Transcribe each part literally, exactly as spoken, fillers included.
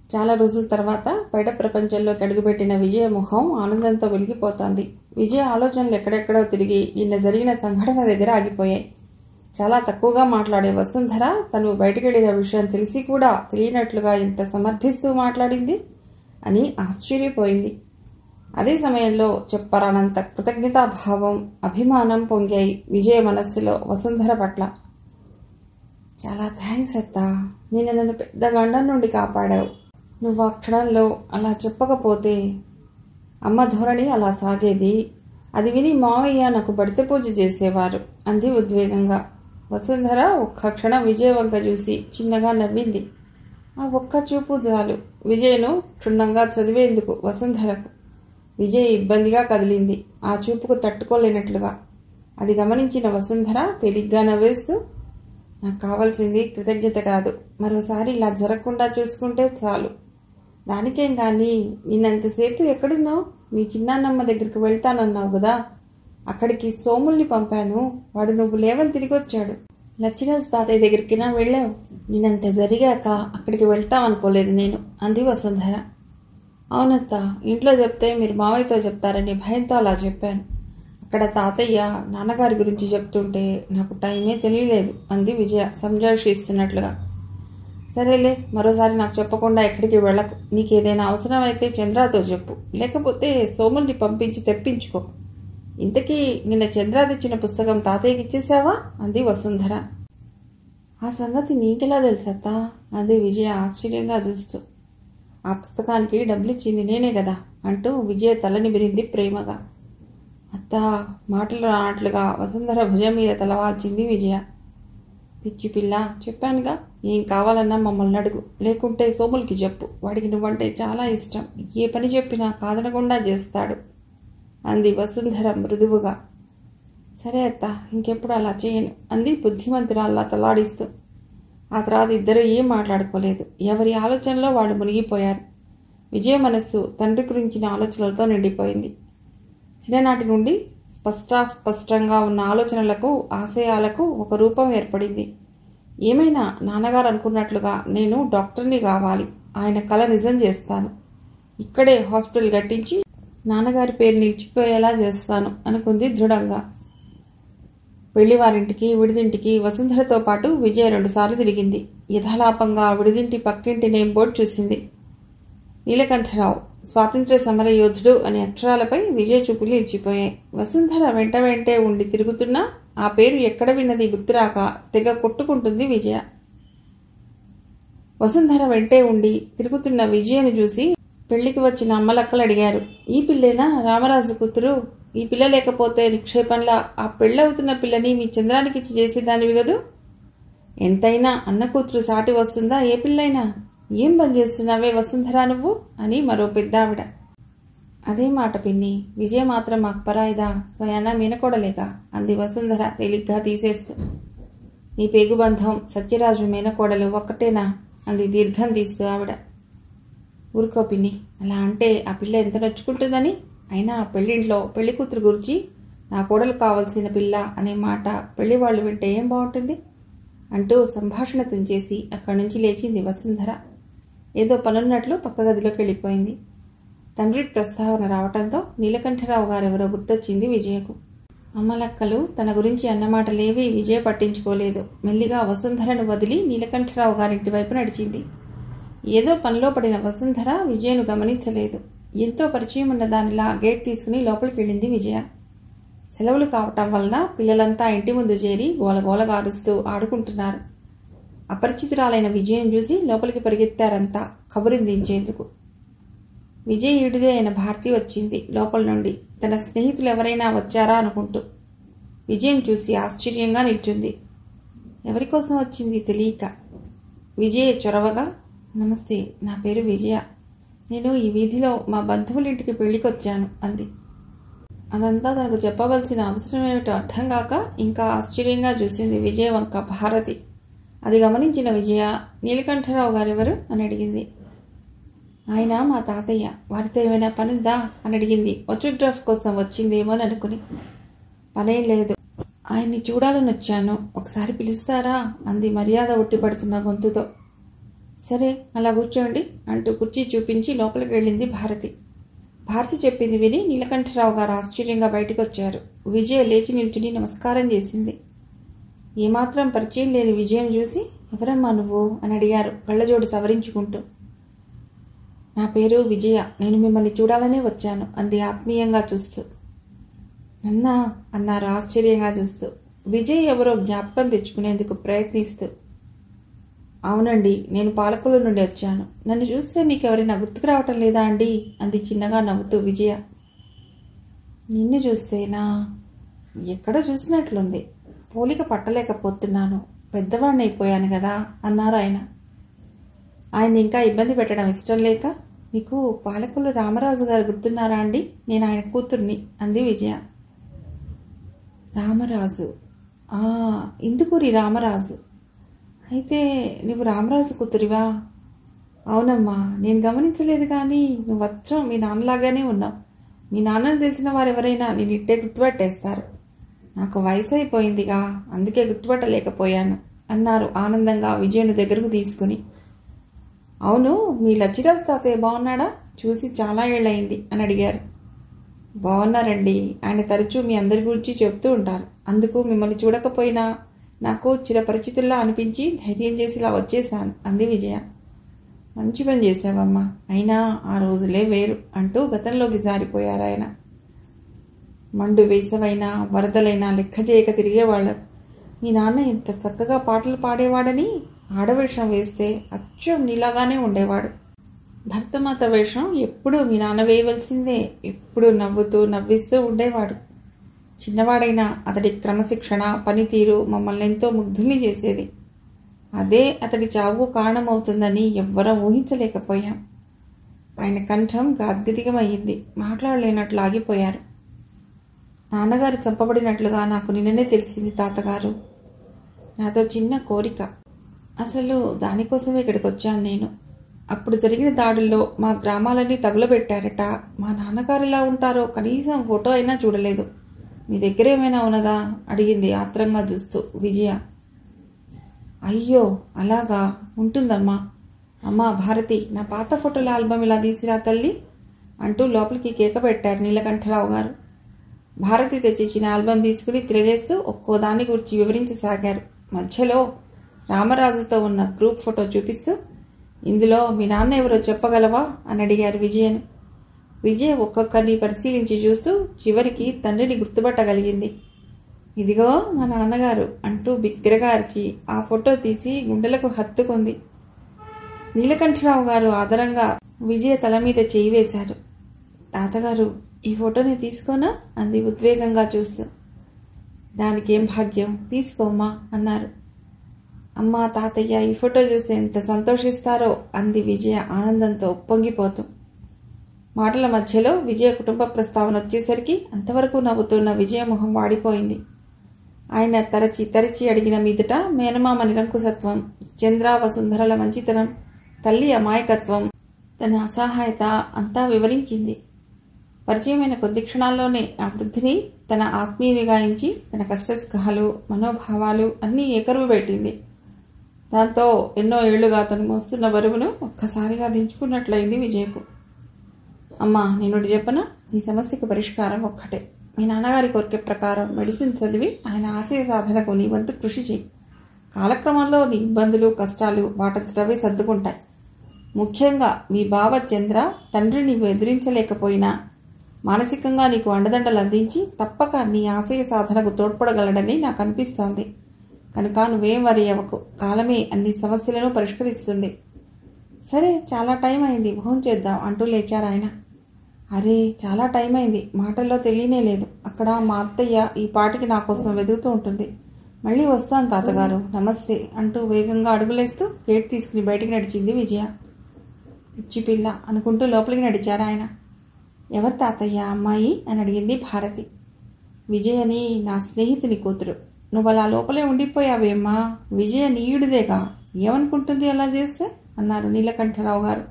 చాలా రోజుల తర్వాత బయట ప్రపంచంలోకి అడుగుపెట్టిన విజయ ముఖం ఆనందంతో వెలిగిపోతోంది. విజయ ఆలోచనలు ఎక్కడెక్కడో తిరిగి నిన్న జరిగిన సంఘటన దగ్గర ఆగిపోయాయి. చాలా తక్కువగా మాట్లాడే వసుంధర తను బయటకెళ్లిన విషయం తెలిసి కూడా తెలియనట్లుగా ఇంత సమర్థిస్తూ మాట్లాడింది అని ఆశ్చర్యపోయింది. అదే సమయంలో చెప్పరానంత కృతజ్ఞతాభావం, అభిమానం పొంగాయి విజయ మనస్సులో వసుంధర పట్ల. చాలా థ్యాంక్స్ అత్తా, నిన్న నన్ను పెద్ద గండం నుండి కాపాడావు. నువ్వు ఆ క్షణంలో అలా చెప్పకపోతే అమ్మ ధోరణి అలా సాగేది. అది విని మావయ్య నాకు బడిత పూజ చేసేవారు అంది ఉద్వేగంగా. వసుంధర ఒక్క క్షణం విజయ్ వంక చూసి చిన్నగా నవ్వింది. ఆ ఒక్క చూపు చాలు విజయ్ను క్షుణ్ణంగా చదివేందుకు వసుంధరకు. విజయ్ ఇబ్బందిగా కదిలింది, ఆ చూపుకు తట్టుకోలేనట్లుగా. అది గమనించిన వసుంధర తేలిగ్గా నవ్వేస్తూ, నాకు కావాల్సింది కృతజ్ఞత కాదు, మరోసారి ఇలా జరగకుండా చూసుకుంటే చాలు. దానికేం కానీ నిన్నంతసేపు ఎక్కడున్నావు? మీ చిన్నాన్నమ్మ దగ్గరికి వెళ్తానన్నావు కదా, అక్కడికి సోముల్ని పంపాను, వాడు నువ్వు లేవని తిరిగి వచ్చాడు. లచ్చిరాజ్ తాతయ్య దగ్గరికినా వెళ్ళావు? నేనంత జరిగాక అక్కడికి వెళ్తామనుకోలేదు నేను అంది వసుంధర. అవునత్త, ఇంట్లో చెప్తే మీరు మావయ్యతో చెప్తారని భయంతో అలా చెప్పాను. అక్కడ తాతయ్య నాన్నగారి గురించి చెప్తుంటే నాకు టైమే తెలియలేదు అంది విజయ సంజాషిస్తున్నట్లుగా. సరేలే, మరోసారి నాకు చెప్పకుండా ఎక్కడికి వెళ్ళకు. నీకేదైనా అవసరమైతే చంద్రాతో చెప్పు, లేకపోతే సోముల్ని పంపించి తెప్పించుకో. ఇంతకీ నిన్న చంద్ర తెచ్చిన పుస్తకం తాతయ్యకి ఇచ్చేసావా అంది వసుంధర. ఆ సంగతి నీకెలా తెలుసత్తా అంది విజయ ఆశ్చర్యంగా చూస్తూ. ఆ పుస్తకానికి డబ్బులు ఇచ్చింది నేనే కదా అంటూ విజయ తలని విరింది ప్రేమగా. అత్తా, మాటలు రానట్లుగా వసుంధర భుజం మీద తలవాల్చింది విజయ. పిచ్చి పిల్ల, చెప్పానుగా, ఏం కావాలన్నా మమ్మల్ని అడుగు, లేకుంటే సోములకి చెప్పు, వాడికి నువ్వంటే చాలా ఇష్టం, ఏ పని చెప్పినా కాదనకుండా చేస్తాడు అంది వసుంధర మృదువుగా. సరే అత్త, ఇంకెప్పుడు అలా చేయను అంది బుద్ధిమంతురాల్లా తలాడిస్తూ. ఆ తర్వాత ఇద్దరూ ఏం మాట్లాడుకోలేదు. ఎవరి ఆలోచనలో వాళ్ళు మునిగిపోయారు. విజయ మనస్సు తండ్రి గురించిన ఆలోచనలతో నిండిపోయింది. చిన్ననాటి నుండి స్పష్టాస్పష్టంగా ఉన్న ఆలోచనలకు, ఆశయాలకు ఒక రూపం ఏర్పడింది. ఏమైనా నాన్నగారు అనుకున్నట్లుగా నేను డాక్టర్ని కావాలి, ఆయన కల నిజం చేస్తాను, ఇక్కడే హాస్పిటల్ కట్టించి నాన్నగారి పేరు నిలిచిపోయేలా చేస్తాను అనుకుంది దృఢంగా. పెళ్లివారింటికి విడిదింటికి వసుంధరతో పాటు విజయ రెండుసార్లు తిరిగింది. యథాలాపంగా విడిదింటి పక్కింటి నేమ్ బోర్డు చూసింది. నీలకంఠరావు, స్వాతంత్ర్య సమర యోధుడు అనే అక్షరాలపై విజయ చూపులు నిలిచిపోయాయి. వసుంధర వెంట వెంటే ఉండి తిరుగుతున్నా ఆ పేరు ఎక్కడ విన్నది గుర్తురాక తెగ కొట్టుకుంటుంది విజయ. వసుంధర వెంటే ఉండి తిరుగుతున్న విజయను చూసి పెళ్లికి వచ్చిన అమ్మలక్కలు అడిగారు, ఈ పిల్లేనా రామరాజు కూతురు? ఈ పిల్ల లేకపోతే నిక్షేపంలా ఆ పెళ్ళవుతున్న పిల్లని మీ చంద్రానికి ఇచ్చి చేసేదానివి కదూ. ఎంతైనా అన్న కూతురు సాటి వస్తుందా ఏ పిల్లైనా? ఏం పని చేస్తున్నావే వసుంధరా నువ్వు అని మరో పెద్దావిడ. అదే మాట పిన్ని, విజయ మాత్రం మాకు పరాయిదా, స్వయానా మీనకోడలేగా అంది వసుంధర తేలిగ్గా తీసేస్తూ. నీ పేగుబంధం సత్యరాజు మీనకోడలు ఒక్కటేనా అంది దీర్ఘం తీస్తూ ఆవిడ. ఊరుకో పిన్ని, అలా అంటే ఆ పిల్ల ఎంత నొచ్చుకుంటుందని. అయినా పెళ్లింట్లో పెళ్లి కూతురు గురించి నా కోడలు కావలసిన పిల్ల అనే మాట పెళ్లి వాళ్ళు వింటే ఏం బాగుంటుంది అంటూ సంభాషణ తుంచేసి అక్కడి నుంచి లేచింది వసుంధర. ఏదో పనున్నట్లు పక్క గదిలోకి వెళ్ళిపోయింది. తండ్రి ప్రస్తావన రావటంతో నీలకంఠరావు గారెవరో గుర్తొచ్చింది విజయకు. అమ్మలక్కలు తన గురించి అన్నమాటలేవి విజయ పట్టించుకోలేదు. మెల్లిగా వసుంధరను వదిలి నీలకంఠరావు గారింటి వైపు నడిచింది. ఏదో పనిలో పడిన వసుంధర విజయను గమనించలేదు. ఎంతో పరిచయం ఉన్న దానిలా గేట్ తీసుకుని లోపలికి వెళ్ళింది విజయ. సెలవులు కావటం వలన పిల్లలంతా ఇంటి ముందు చేరి గోలగోలగా అరుస్తూ ఆడుకుంటున్నారు. అపరిచితురాలైన విజయం చూసి లోపలికి పరిగెత్తారంతా కబురిందించేందుకు. విజయ్ ఈడిదే అయిన భారతి వచ్చింది లోపల నుండి, తన స్నేహితులు ఎవరైనా వచ్చారా అనుకుంటూ. విజయం చూసి ఆశ్చర్యంగా నిల్చుంది. ఎవరికోసం వచ్చింది తెలియక. విజయ్ చొరవగా, నమస్తే, నా పేరు విజయ, నేను ఈ వీధిలో మా బంధువులింటికి పెళ్లికొచ్చాను అంది. అదంతా తనకు చెప్పవలసిన అవసరం ఏమిటో అర్థం కాక ఇంకా ఆశ్చర్యంగా చూసింది విజయ వంక భారతి. అది గమనించిన విజయ, నీలకంఠరావు గారెవరు అని అడిగింది. ఆయన మా తాతయ్య, వారితో ఏమైనా పనిందా అని అడిగింది. ఆటోగ్రాఫ్ కోసం వచ్చిందేమో అని అనుకుని. పనేం లేదు, ఆయన్ని చూడాలని వచ్చాను, ఒకసారి పిలుస్తారా అంది మర్యాద ఉట్టిపడుతున్న గొంతుతో. సరే అలా కూర్చోండి అంటూ కుర్చీ చూపించి లోపలికి వెళ్ళింది భారతి. భారతి చెప్పింది విని నీలకంఠరావు గారు ఆశ్చర్యంగా బయటకు వచ్చారు. విజయ లేచి నిల్చుని నమస్కారం చేసింది. ఏమాత్రం పరిచయం లేని విజయను చూసి ఎవరమ్మా నువ్వు అని అడిగారు కళ్ళజోడు సవరించుకుంటూ. నా పేరు విజయ, నేను మిమ్మల్ని చూడాలనే వచ్చాను అంది ఆత్మీయంగా చూస్తూ. నన్నా అన్నారు ఆశ్చర్యంగా చూస్తూ. విజయ్ ఎవరో జ్ఞాపకం తెచ్చుకునేందుకు ప్రయత్నిస్తూ. అవునండి, నేను పాలకుల నుండి వచ్చాను. నన్ను చూస్తే మీకు ఎవరైనా గుర్తుకు రావటం లేదా అండి అంది చిన్నగా నవ్వుతూ విజయ. నిన్ను చూస్తేనా? ఎక్కడో చూసినట్లుంది, పోలిక పట్టలేకపోతున్నాను, పెద్దవాడిని అయిపోయాను కదా అన్నారు ఆయన. ఆయన ఇంకా ఇబ్బంది పెట్టడం ఇష్టం లేక, మీకు పాలకులు రామరాజు గారు గుర్తున్నారా అండి? నేను ఆయన కూతుర్ని అంది విజయ. రామరాజు, ఆ ఇందుకూరి రామరాజు. అయితే నువ్వు రామరాజు కూతురివా? అవునమ్మా, నేను గమనించలేదు కానీ నువ్వు వచ్చావు మీ నాన్నలాగానే ఉన్నావు. మీ నాన్నను తెలిసిన వారు ఎవరైనా నేను ఇట్టే గుర్తుపట్టేస్తారు. నాకు వయసు అయిపోయిందిగా, అందుకే గుర్తుపట్టలేకపోయాను అన్నారు ఆనందంగా విజయను దగ్గరకు తీసుకుని. అవును, మీ లచ్చిరాజు తాతయ్య బాగున్నాడా? చూసి చాలా ఏళ్ళయింది అని అడిగారు. బాగున్నారండి, ఆయన తరచూ మీ అందరి గురించి చెప్తూ ఉంటారు. అందుకు మిమ్మల్ని చూడకపోయినా నాకు చిరపరిచితుల్లా అనిపించి ధైర్యం చేసి ఇలా వచ్చేశాను అంది విజయ. మంచి పని చేశావమ్మా, అయినా ఆ రోజులే వేరు అంటూ గతంలోకి జారిపోయారు ఆయన. మండు వేసవైనా వరదలైనా లెక్క చేయక తిరిగేవాళ్ళం. మీ నాన్న ఇంత చక్కగా పాటలు పాడేవాడని ఆడవేషం వేస్తే అచ్చం నీలాగానే ఉండేవాడు. భర్తమాత వేషం ఎప్పుడూ మీ నాన్న వేయవలసిందే. ఎప్పుడూ నవ్వుతూ నవ్విస్తూ ఉండేవాడు. చిన్నవాడైనా అతడి క్రమశిక్షణ, పనితీరు మమ్మల్ని ఎంతో ముగ్ధుల్ని చేసేది. అదే అతడి చావు కారణమవుతుందని ఎవ్వరం ఊహించలేకపోయాం. ఆయన కంఠం గాద్గదికమయ్యింది. మాట్లాడలేనట్లు ఆగిపోయారు. నాన్నగారు చంపబడినట్లుగా నాకు నిన్ననే తెలిసింది తాతగారు. నాతో చిన్న కోరిక, అసలు దానికోసమే ఇక్కడికి వచ్చాను నేను. అప్పుడు జరిగిన దాడుల్లో మా గ్రామాలన్నీ తగులబెట్టారట. మా నాన్నగారు ఎలా ఉంటారో కనీసం ఫోటో అయినా చూడలేదు. మీ దగ్గర ఏమైనా ఉన్నదా అడిగింది ఆత్రంగా చూస్తూ విజయ. అయ్యో అలాగా, ఉంటుందమ్మా. అమ్మా భారతి, నా పాత ఫోటోల ఆల్బమ్ ఇలా తీసిరా తల్లి అంటూ లోపలికి కేక పెట్టారు నీలకంఠరావు గారు. భారతి తెచ్చిచ్చిన ఆల్బమ్ తీసుకుని తిరిగేస్తూ ఒక్కో దాన్ని గురించి వివరించసాగారు. మధ్యలో రామరాజుతో ఉన్న గ్రూప్ ఫోటో చూపిస్తూ, ఇందులో మీ నాన్న ఎవరో చెప్పగలవా అని అడిగారు విజయను. విజయ ఒక్కొక్కరిని పరిశీలించి చూస్తూ చివరికి తండ్రిని గుర్తుపట్టగలిగింది. ఇదిగో మా నాన్నగారు అంటూ బిగ్గరగా అరిచి ఆ ఫోటో తీసి గుండెలకు హత్తుకుంది. నీలకంఠరావు గారు ఆదరంగా విజయ తల మీద చేయి వేశారు. తాతగారు, ఈ ఫోటోని తీసుకోనా అంది ఉద్వేగంగా చూస్తూ. దానికేం భాగ్యం, తీసుకోమ్మా అన్నారు. అమ్మా తాతయ్య ఈ ఫోటో చూస్తే ఎంత సంతోషిస్తారో అంది విజయ ఆనందంతో ఉప్పొంగిపోతూ. మాటల మధ్యలో విజయ కుటుంబ ప్రస్తావన వచ్చేసరికి అంతవరకు నవ్వుతున్న విజయ మొహం వాడిపోయింది. ఆయన తరచి తరచి అడిగిన మీదట మేనమామ నిరంకుశత్వం, చంద్ర వసుంధరల మంచితనం, తల్లి అమాయకత్వం, తన అసహాయత అంతా వివరించింది. పరిచయమైన కొద్ది క్షణాల్లోనే ఆ వృద్ధిని తన ఆత్మీయునిగా ఎంచి తన కష్టసుఖాలు, మనోభావాలు అన్నీ ఏకరువు పెట్టింది. దాంతో ఎన్నో ఏళ్లుగా తను మోస్తున్న బరువును ఒక్కసారిగా దించుకున్నట్లయింది విజయకు. అమ్మా, నేను చెప్పనా, ఈ సమస్యకు పరిష్కారం ఒక్కటే. మీ నాన్నగారి కోరిక ప్రకారం మెడిసిన్ చదివి ఆయన ఆశయ సాధనకు నీ వంతు కృషి చేయి. కాలక్రమంలో నీ ఇబ్బందులు, కష్టాలు వాటంతటవే సర్దుకుంటాయి. ముఖ్యంగా మీ బావ చంద్ర తండ్రి నీవు ఎదిరించలేకపోయినా మానసికంగా నీకు అండదండలు అందించి తప్పక నీ ఆశయ సాధనకు తోడ్పడగలడని నాకు అనిపిస్తోంది. కనుక నువ్వేం వరి అవ్వకు, కాలమే అన్ని సమస్యలను పరిష్కరిస్తుంది. సరే, చాలా టైం అయింది, భోజనం చేద్దాం అంటూ లేచారు ఆయన. అరే, చాలా టైం అయింది, మాటల్లో తెలియనే లేదు. అక్కడ మా అత్తయ్య ఈ పాటికి నా కోసం వెతుకుతూ ఉంటుంది. మళ్ళీ వస్తాను తాతగారు, నమస్తే అంటూ వేగంగా అడుగులేస్తూ గేట్ తీసుకుని బయటికి నడిచింది విజయ. పిచ్చి పిల్ల అనుకుంటూ లోపలికి నడిచారు ఆయన. ఎవరు తాతయ్య అమ్మాయి అని అడిగింది భారతి. విజయని నా స్నేహితుని కూతురు. నువ్వు అలా లోపలే ఉండిపోయావేమ్మా, విజయ నీయుడిదేగా, ఏమనుకుంటుంది అలా చేస్తే అన్నారు నీలకంఠరావు గారు.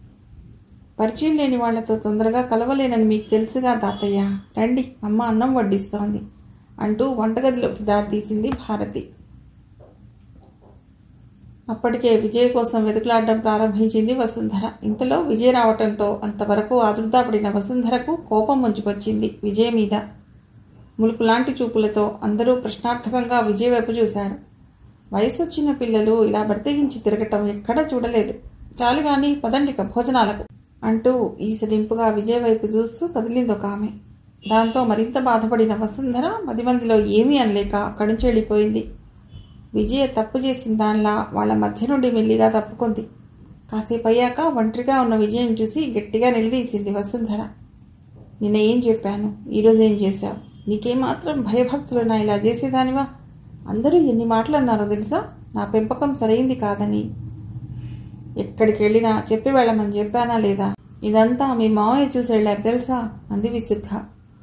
పరిచయం లేని వాళ్లతో తొందరగా కలవలేనని మీకు తెలుసుగా తాతయ్య, రండి అమ్మ అన్నం వడ్డిస్తోంది అంటూ వంటగదిలోకి దారి తీసింది భారతి. అప్పటికే విజయ్ కోసం వెతుకులాడడం ప్రారంభించింది వసుంధర. ఇంతలో విజయ్ రావటంతో అంతవరకు ఆదుర్దాపడిన వసుంధరకు కోపం ముంచుకొచ్చింది విజయ్ మీద. ములుకులాంటి చూపులతో అందరూ ప్రశ్నార్థకంగా విజయ్ వైపు చూశారు. వయసు వచ్చిన పిల్లలు ఇలా బర్తెగించి తిరగటం ఎక్కడా చూడలేదు. చాలుగాని పదండిక భోజనాలకు అంటూ ఈసడింపుగా విజయ్ వైపు చూస్తూ కదిలింది ఒక ఆమె. దాంతో మరింత బాధపడిన వసుంధర పది మందిలో ఏమీ అనలేక అక్కడి నుంచి వెళ్ళిపోయింది. విజయ తప్పు చేసిన దానిలా వాళ్ల మధ్య నుండి మెల్లిగా తప్పుకుంది. కాసేపు అయ్యాక ఒంటరిగా ఉన్న విజయం చూసి గట్టిగా నిలదీసింది వసుంధర. నిన్న ఏం చెప్పాను, ఈరోజు ఏం చేశావు? నీకేమాత్రం భయభక్తులున్నా ఇలా చేసేదానివా? అందరూ ఎన్ని మాటలు అన్నారో తెలుసా? నా పెంపకం సరైంది కాదని. ఎక్కడికి వెళ్ళినా చెప్పి వెళ్ళమని చెప్పానా లేదా? ఇదంతా మీ మావయ్య చూసి వెళ్ళారు తెలుసా అంది విసుగ్గా.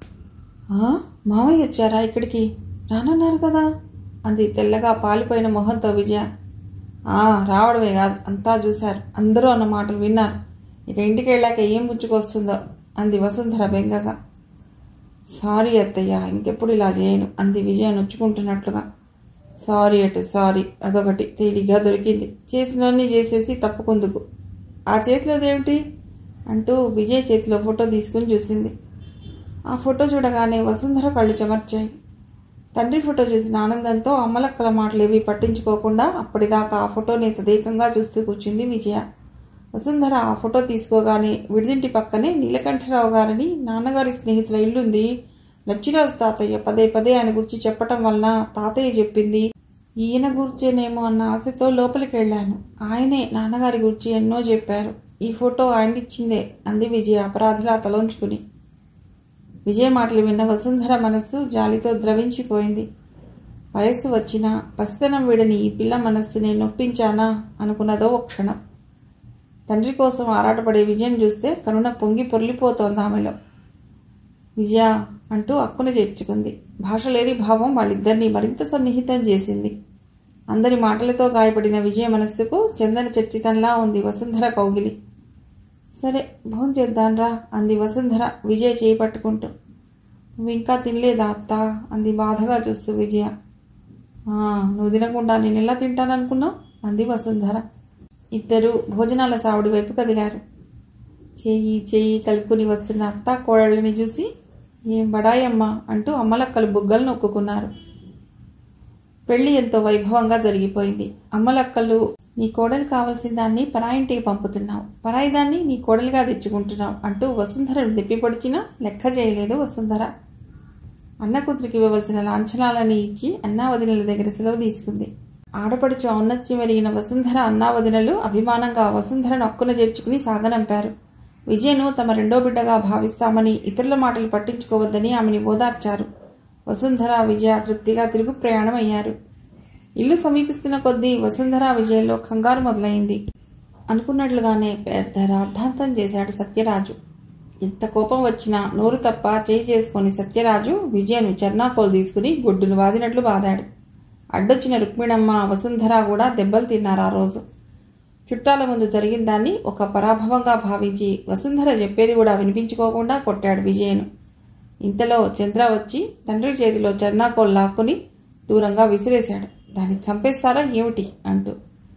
మావయ్య వచ్చారా ఇక్కడికి? రానన్నారు కదా అంది తెల్లగా పాలిపోయిన మొహంతో విజయ. ఆ రావడమే కాదు, అంతా చూశారు, అందరూ అన్న మాటలు విన్నారు. ఇక ఇంటికి వెళ్ళాక ఏం పుచ్చుకొస్తుందో అంది వసుంధర బెంగగా. సారీ అత్తయ్య, ఇంకెప్పుడు ఇలా చేయను అంది విజయ నొచ్చుకుంటున్నట్లుగా. సారీ అటు సారీ, అదొకటి తేలిగ్గా దొరికింది. చేసినవన్నీ చేసేసి తప్పుకుందుకు. ఆ చేతిలోదేమిటి అంటూ విజయ్ చేతిలో ఫోటో తీసుకుని చూసింది. ఆ ఫోటో చూడగానే వసుంధర కళ్ళు చెమర్చాయి. తండ్రి ఫోటో చూసిన ఆనందంతో అమ్మలక్కల మాటలేవి పట్టించుకోకుండా అప్పటిదాకా ఆ ఫోటోని తదేకంగా చూస్తూ కూర్చుంది విజయ. వసుంధర ఆ ఫోటో తీసుకోగానే విడిదింటి పక్కనే నీలకంఠరావు గారని నాన్నగారి స్నేహితుల ఇల్లుంది, లచ్చిరాజు తాతయ్య పదే పదే ఆయన గురించి చెప్పటం వలన తాతయ్య చెప్పింది ఈయన గుర్చేనేమో అన్న ఆశతో లోపలికి వెళ్ళాను. ఆయనే నాన్నగారి గురించి ఎన్నో చెప్పారు. ఈ ఫోటో ఆయనిచ్చిందే అంది విజయ అపరాధిలా తలోంచుకుని. విజయ మాటలు విన్న వసుంధర మనస్సు జాలితో ద్రవించిపోయింది. వయస్సు వచ్చినా పసితనం వీడని ఈ పిల్ల మనస్సుని నొప్పించానా అనుకున్నదో ఒక క్షణం. తండ్రి కోసం ఆరాటపడే విజయం చూస్తే కరుణ పొంగి పొర్లిపోతోంది ఆమెలో. విజయ అంటూ అక్కున చేర్చుకుంది. భాషలేని భావం వాళ్ళిద్దరినీ మరింత సన్నిహితం చేసింది. అందరి మాటలతో గాయపడిన విజయ మనస్సుకు చందన చర్చితంలా ఉంది వసుంధర కౌగిలి. సరే భోంచేద్దాన్రా అంది వసుంధర విజయ్ చేయి పట్టుకుంటూ. నువ్వు ఇంకా తినలేదా అత్త అంది బాధగా చూస్తూ విజయ. నువ్వు తినకుండా నేను ఎలా తింటాననుకున్నావు అంది వసుంధర. ఇద్దరు భోజనాల సావుడి వైపు కదిలారు. చేయి చేయి కలుపుకుని వస్తున్న అత్త కోడళ్ళని చూసి ఏం బడాయమ్మా అంటూ అమ్మలక్కలు బుగ్గలు నొక్కుకున్నారు. పెళ్లి ఎంతో వైభవంగా జరిగిపోయింది. అమ్మలక్కలు నీ కోడలు కావలసిన దాన్ని పరాయింటికి పంపుతున్నావు, పరాయి దాన్ని నీ కోడలుగా తెచ్చుకుంటున్నావు అంటూ వసుంధరను దెప్పిపొడిచినా లెక్క చేయలేదు వసుంధర. అన్న కూతురికి ఇవ్వవలసిన లాంఛనాలని ఇచ్చి అన్నా వదినల దగ్గర సెలవు తీసుకుంది. ఆడపడుచు ఔన్నత్యం వెలిగిన వసుంధర అన్నా వదినలు అభిమానంగా వసుంధరను అక్కున చేర్చుకుని సాగనంపారు. విజయను తమ రెండో బిడ్డగా భావిస్తామని, ఇతరుల మాటలు పట్టించుకోవద్దని ఆమెని ఓదార్చారు. వసుంధర విజయ తృప్తిగా తిరుగు ప్రయాణం అయ్యారు. ఇల్లు సమీపిస్తున్న కొద్దీ వసుంధర విజయంలో కంగారు మొదలైంది. అనుకున్నట్లుగానే పెద్ద రాద్ధాంతం చేశాడు సత్యరాజు. ఎంత కోపం వచ్చినా నోరు తప్ప చేయి చేసుకుని సత్యరాజు విజయను చర్నాకోలు తీసుకుని గొడ్డును వాదినట్లు బాదాడు. అడ్డొచ్చిన రుక్మిణమ్మ వసుంధర కూడా దెబ్బలు తిన్నారు ఆ రోజు. చుట్టాల ముందు జరిగిన దాన్ని ఒక పరాభవంగా భావించి వసుంధర చెప్పేది కూడా వినిపించుకోకుండా కొట్టాడు విజయను. ఇంతలో చంద్ర వచ్చి తండ్రి చేతిలో చర్నాకోలు లాక్కుని దూరంగా విసిరేశాడు. దాన్ని చంపేస్తారా ఏమిటి అంటూ.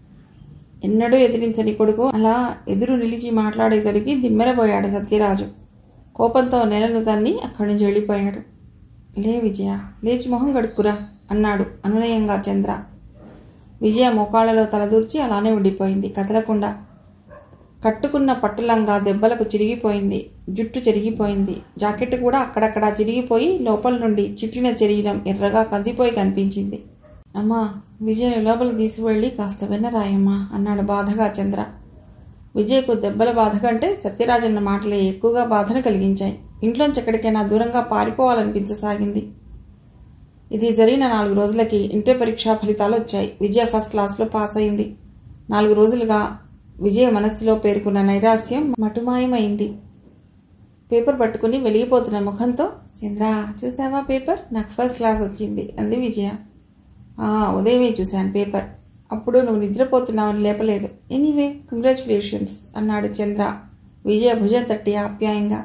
ఎన్నడూ ఎదిరించని కొడుకు అలా ఎదురు నిలిచి మాట్లాడేసరికి దిమ్మెరపోయాడు సత్యరాజు. కోపంతో నెలను తన్ని అక్కడి నుంచి వెళ్ళిపోయాడు. లే విజయ, లేచి మొహం గడుక్కురా అన్నాడు అనునయంగా చంద్ర. విజయ మోకాళ్లలో తలదూర్చి అలానే ఉండిపోయింది కదలకుండా. కట్టుకున్న పట్టులంగా దెబ్బలకు చిరిగిపోయింది, జుట్టు చెరిగిపోయింది, జాకెట్ కూడా అక్కడక్కడా చిరిగిపోయి లోపల నుండి చిట్లిన శరీరం ఎర్రగా కందిపోయి కనిపించింది. అమ్మా, విజయను లోపలికి తీసుకువెళ్ళి కాస్త వెన్నరాయమ్మా అన్నాడు బాధగా చంద్ర. విజయ్కు దెబ్బల బాధ కంటే సత్యరాజన్న మాటలే ఎక్కువగా బాధను కలిగించాయి. ఇంట్లోంచి ఎక్కడికైనా దూరంగా పారిపోవాలనిపించసాగింది. ఇది జరిగిన నాలుగు రోజులకి ఇంటర్ పరీక్షా ఫలితాలు వచ్చాయి. విజయ ఫస్ట్ క్లాస్లో పాస్ అయింది. నాలుగు రోజులుగా విజయ మనస్సులో పేరుకున్న నైరాస్యం మటుమాయమైంది. పేపర్ పట్టుకుని వెలిగిపోతున్న ముఖంతో, చంద్ర చూసావా పేపర్, నాకు ఫస్ట్ క్లాస్ వచ్చింది అంది విజయ. ఉదయమే చూశాను పేపర్, అప్పుడు నువ్వు నిద్రపోతున్నావని లేపలేదు. ఎనీవే కంగ్రాచులేషన్స్ అన్నాడు చంద్ర విజయ భుజం తట్టి ఆప్యాయంగా.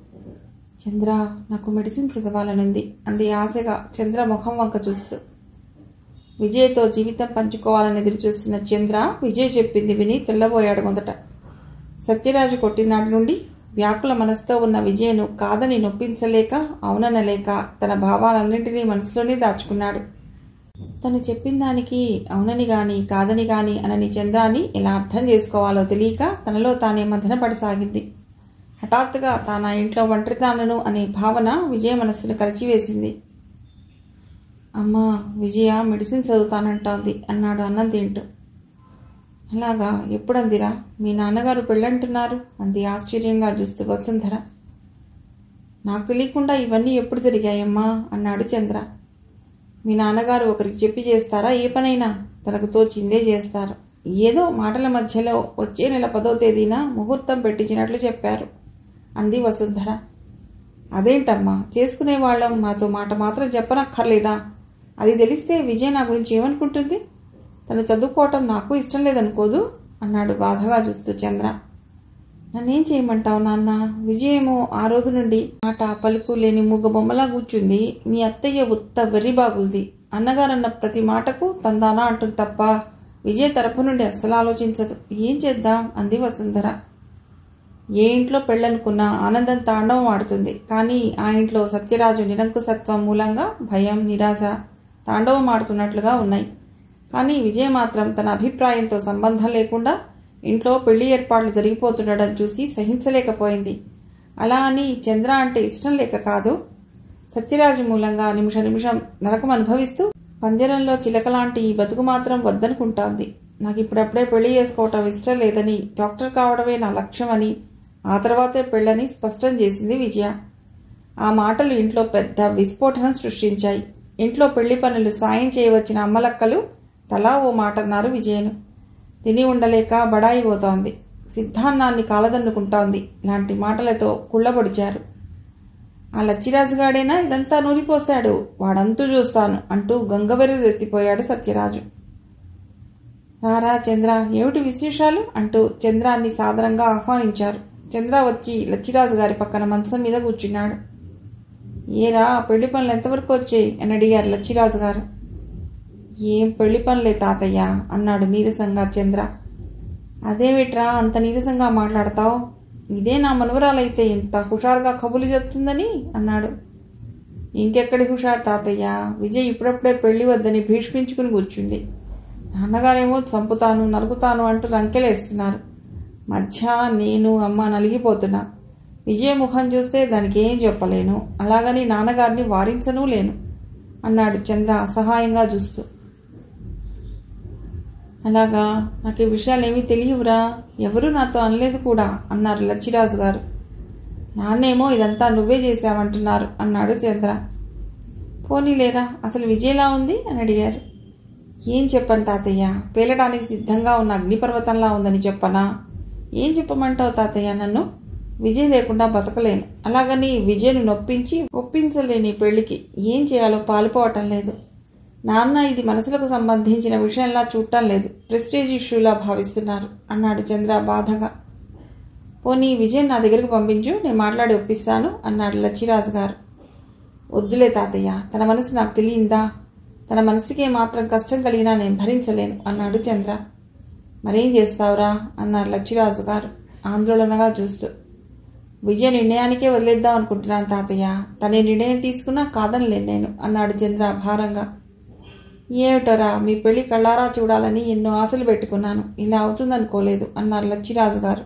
చంద్ర నాకు మెడిసిన్ చదవాలనుంది అంది ఆశగా చంద్ర ముఖం వంక చూస్తూ. విజయ్తో జీవితం పంచుకోవాలని ఎదురుచూస్తున్న చంద్ర విజయ్ చెప్పింది విని తెల్లబోయాడు. మొదట సత్యరాజు కొట్టినాటి నుండి వ్యాకుల మనసుతో ఉన్న విజయ్ను కాదని నొప్పించలేక అవుననలేక తన భావాలన్నింటినీ మనసులోనే దాచుకున్నాడు. తను చెప్పిన దానికి అవునని గాని కాదని గాని అనని చంద్రాని ఎలా అర్థం చేసుకోవాలో తెలియక తనలో తానే మదనపడసాగింది. హఠాత్తుగా తానా ఇంట్లో ఒంటరిదానను అనే భావన విజయ మనస్సును కలిచివేసింది. అమ్మా, విజయ మెడిసిన్ చదువుతానంటోంది అన్నాడు అన్నం తింటూ. అలాగా, ఎప్పుడందిరా? మీ నాన్నగారు పెళ్ళంటున్నారు అంది ఆశ్చర్యంగా చూస్తూ వసుంధర. నాకు తెలియకుండా ఇవన్నీ ఎప్పుడు జరిగాయమ్మా అన్నాడు చంద్ర. మీ నాన్నగారు ఒకరికి చెప్పి చేస్తారా? ఏ పనైనా తనకు తోచిందే చేస్తారు. ఏదో మాటల మధ్యలో వచ్చే నెల పదో తేదీన ముహూర్తం పెట్టించినట్లు చెప్పారు అంది వసుంధర. అదేంటమ్మా, చేసుకునేవాళ్ళం మాతో మాట మాత్రం చెప్పనక్కర్లేదా? అది తెలిస్తే విజయ్ నా గురించి ఏమనుకుంటుంది? తను చదువుకోవటం నాకు ఇష్టం లేదనుకోదు అన్నాడు బాధగా చూస్తూ చంద్ర. నన్నేం చేయమంటావు నాన్న? విజయేమో ఆ రోజు నుండి మాట పలుకు లేని మూగ బొమ్మలా కూర్చుంది. మీ అత్తయ్య ఉత్త వెర్రి బాగుంది. అన్నగారన్న ప్రతి మాటకు తందానా అంటుంది తప్ప విజయ్ తరపు నుండి అస్సలు ఆలోచించదు. ఏం చేద్దాం అంది వసుంధర. ఏ ఇంట్లో పెళ్ళనుకున్నా ఆనందం తాండవం ఆడుతుంది. కానీ ఆ ఇంట్లో సత్యరాజు నిరంకుశత్వం మూలంగా భయం, నిరాశ తాండవం ఆడుతున్నట్లుగా ఉన్నాయి. కానీ విజయ్ మాత్రం తన అభిప్రాయంతో సంబంధం లేకుండా ఇంట్లో పెళ్లి ఏర్పాట్లు జరిగిపోతుండడం చూసి సహించలేకపోయింది. అలా అని చంద్ర అంటే ఇష్టం లేక కాదు. సత్యరాజు మూలంగా నిమిష నిమిషం నరకం అనుభవిస్తూ పంజరంలో చిలకలాంటి ఈ బతుకు మాత్రం వద్దనుకుంటోంది. నాకు ఇప్పుడప్పుడే పెళ్లి చేసుకోవటం ఇష్టం లేదని, డాక్టర్ కావడమే నా లక్ష్యమని, ఆ తర్వాతే పెళ్ళని స్పష్టం చేసింది విజయ. ఆ మాటలు ఇంట్లో పెద్ద విస్ఫోటనం సృష్టించాయి. ఇంట్లో పెళ్లి పనులు సాయం చేయవచ్చిన అమ్మలక్కలు తలా ఓ మాట అన్నారు విజయను. తిని ఉండలేక బడాయి పోతోంది. సిద్ధాన్నాన్ని కాలదన్నుకుంటోంది లాంటి మాటలతో కుళ్ళబొడిచారు. ఆ లచ్చిరాజుగాడేనా ఇదంతా నూరిపోశాడు, వాడంతూ చూస్తాను అంటూ గంగవెర్రెత్తిపోయాడు సత్యరాజు. రారా చంద్ర, ఏమిటి విశేషాలు అంటూ చంద్రాన్ని సాదరంగా ఆహ్వానించారు. చంద్ర వచ్చి లచ్చిరాజు గారి పక్కన మంచం మీద కూర్చున్నాడు. ఏరా, పెళ్లి పనులు ఎంతవరకు వచ్చాయి అని అడిగారు లచ్చిరాజు గారు. ఏం పెళ్లి పనులే తాతయ్య అన్నాడు నీరసంగా చంద్ర. అదేమిట్రా అంత నీరసంగా మాట్లాడతావు? ఇదే నా మనవరాలైతే ఎంత హుషారుగా కబులు చెప్తుందని అన్నాడు. ఇంకెక్కడి హుషారు తాతయ్య, విజయ్ ఇప్పుడప్పుడే పెళ్లి వద్దని భీష్మించుకుని కూర్చుంది. నాన్నగారేమో చంపుతాను నరుకుతాను అంటూ రంకెలేస్తున్నారు. మధ్య నేను అమ్మ నలిగిపోతున్నా. విజయ ముఖం చూస్తే దానికి ఏం చెప్పలేను, అలాగని నాన్నగారిని వారించనూ లేను అన్నాడు చంద్ర అసహాయంగా చూస్తూ. అలాగా, నాకు ఈ విషయాలేమీ తెలియవురా, ఎవరూ నాతో అనలేదు కూడా అన్నారు లచ్చిరాజు గారు. నాన్నేమో ఇదంతా నువ్వే చేశావంటున్నారు అన్నాడు చంద్ర. పోనీలేరా, అసలు విజయలా ఉంది అని అడిగారు. ఏం చెప్పను తాతయ్య, పేలడానికి సిద్ధంగా ఉన్న అగ్నిపర్వతంలా ఉందని చెప్పనా? ఏం చెప్పమంటావు తాతయ్య? నన్ను విజయ్ లేకుండా బతకలేను, అలాగని విజయ్ను నొప్పించి ఒప్పించలేని పెళ్లికి ఏం చేయాలో పాలుపోవటం లేదు. నాన్న ఇది మనసులకు సంబంధించిన విషయంలా చూడటం లేదు, ప్రెస్టేజ్ ఇష్యూలా భావిస్తున్నారు అన్నాడు చంద్ర బాధగా. పోనీ విజయ్ నా దగ్గరకు పంపించు, నేను మాట్లాడి ఒప్పిస్తాను అన్నాడు లచ్చిరాజు గారు. వద్దులే తాతయ్య, తన మనసు నాకు తెలియందా? తన మనసుకే మాత్రం కష్టం కలిగినా నేను భరించలేను అన్నాడు చంద్ర. మరేం చేస్తావురా అన్నారు లచ్చిరాజు గారు ఆందోళనగా చూస్తూ. విజయ నిర్ణయానికే వదిలేద్దాం అనుకుంటున్నాను తాతయ్య, తనే నిర్ణయం తీసుకున్నా కాదనలేను నేను అన్నాడు చంద్ర భారంగా. ఏమిటోరా, మీ పెళ్లి కళ్ళారా చూడాలని ఎన్నో ఆశలు పెట్టుకున్నాను, ఇలా అవుతుందనుకోలేదు అన్నారు లచ్చిరాజు గారు.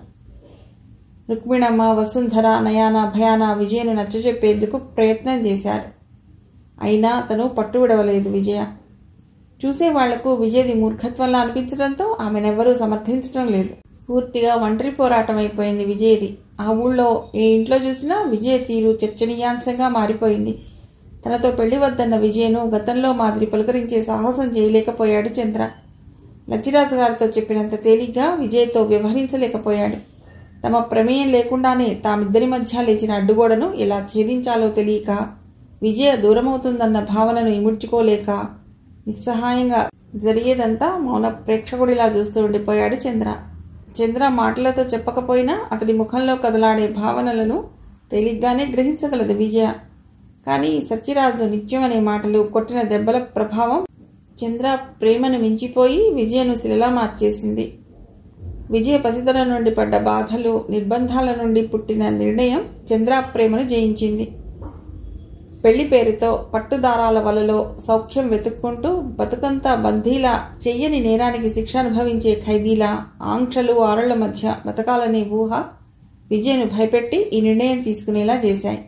రుక్మిణమ్మ, వసుంధర, నయాన, భయాన విజయను నచ్చజెప్పేందుకు ప్రయత్నం చేశారు. అయినా తను పట్టు విడవలేదు విజయ. చూసేవాళ్లకు విజయది మూర్ఖత్వంలా అనిపించడంతో ఆమెనెవ్వరూ సమర్థించడం లేదు. పూర్తిగా ఒంటరి పోరాటం అయిపోయింది విజయది. ఆ ఊళ్ళో ఏ ఇంట్లో చూసినా విజయ తీరు చర్చనీయాంశంగా మారిపోయింది. తనతో పెళ్లి వద్దన్న విజయను గతంలో మాదిరి పలుకరించే సాహసం చేయలేకపోయాడు చంద్ర. లచ్చిరాజు గారితో చెప్పినంత తేలిగ్గా విజయ్తో వ్యవహరించలేకపోయాడు. తమ ప్రమేయం లేకుండానే తామిద్దరి మధ్య లేచిన అడ్డుగోడను ఎలా ఛేదించాలో తెలియక, విజయ దూరమవుతుందన్న భావనను ఇముడ్చుకోలేక నిస్సహాయంగా జరిగేదంతా మౌన ప్రేక్షకుడిలా చూస్తూ ఉండిపోయాడు చంద్ర. చంద్ర మాటలతో చెప్పకపోయినా అతడి ముఖంలో కదలాడే భావనలను తేలిగ్గానే గ్రహించగలదు విజయ. కానీ సత్యరాజు నిత్యం అనే మాటలు, కొట్టిన దెబ్బల ప్రభావం చంద్ర ప్రేమను మించిపోయి విజయను శిలలా మార్చేసింది. విజయ పసితనం నుండి పడ్డ బాధలు, నిర్బంధాల నుండి పుట్టిన నిర్ణయం చంద్ర ప్రేమను జయించింది. పెళ్లి పేరుతో పట్టుదారాల వలలో సౌఖ్యం వెతుక్కుంటూ బతుకంతా బందీలా, చెయ్యని నేరానికి శిక్ష అనుభవించే ఖైదీలా ఆంక్షలు ఆరుళ్ల మధ్య బతకాలనే ఊహ విజయను భయపెట్టి ఈ నిర్ణయం తీసుకునేలా చేశాయి.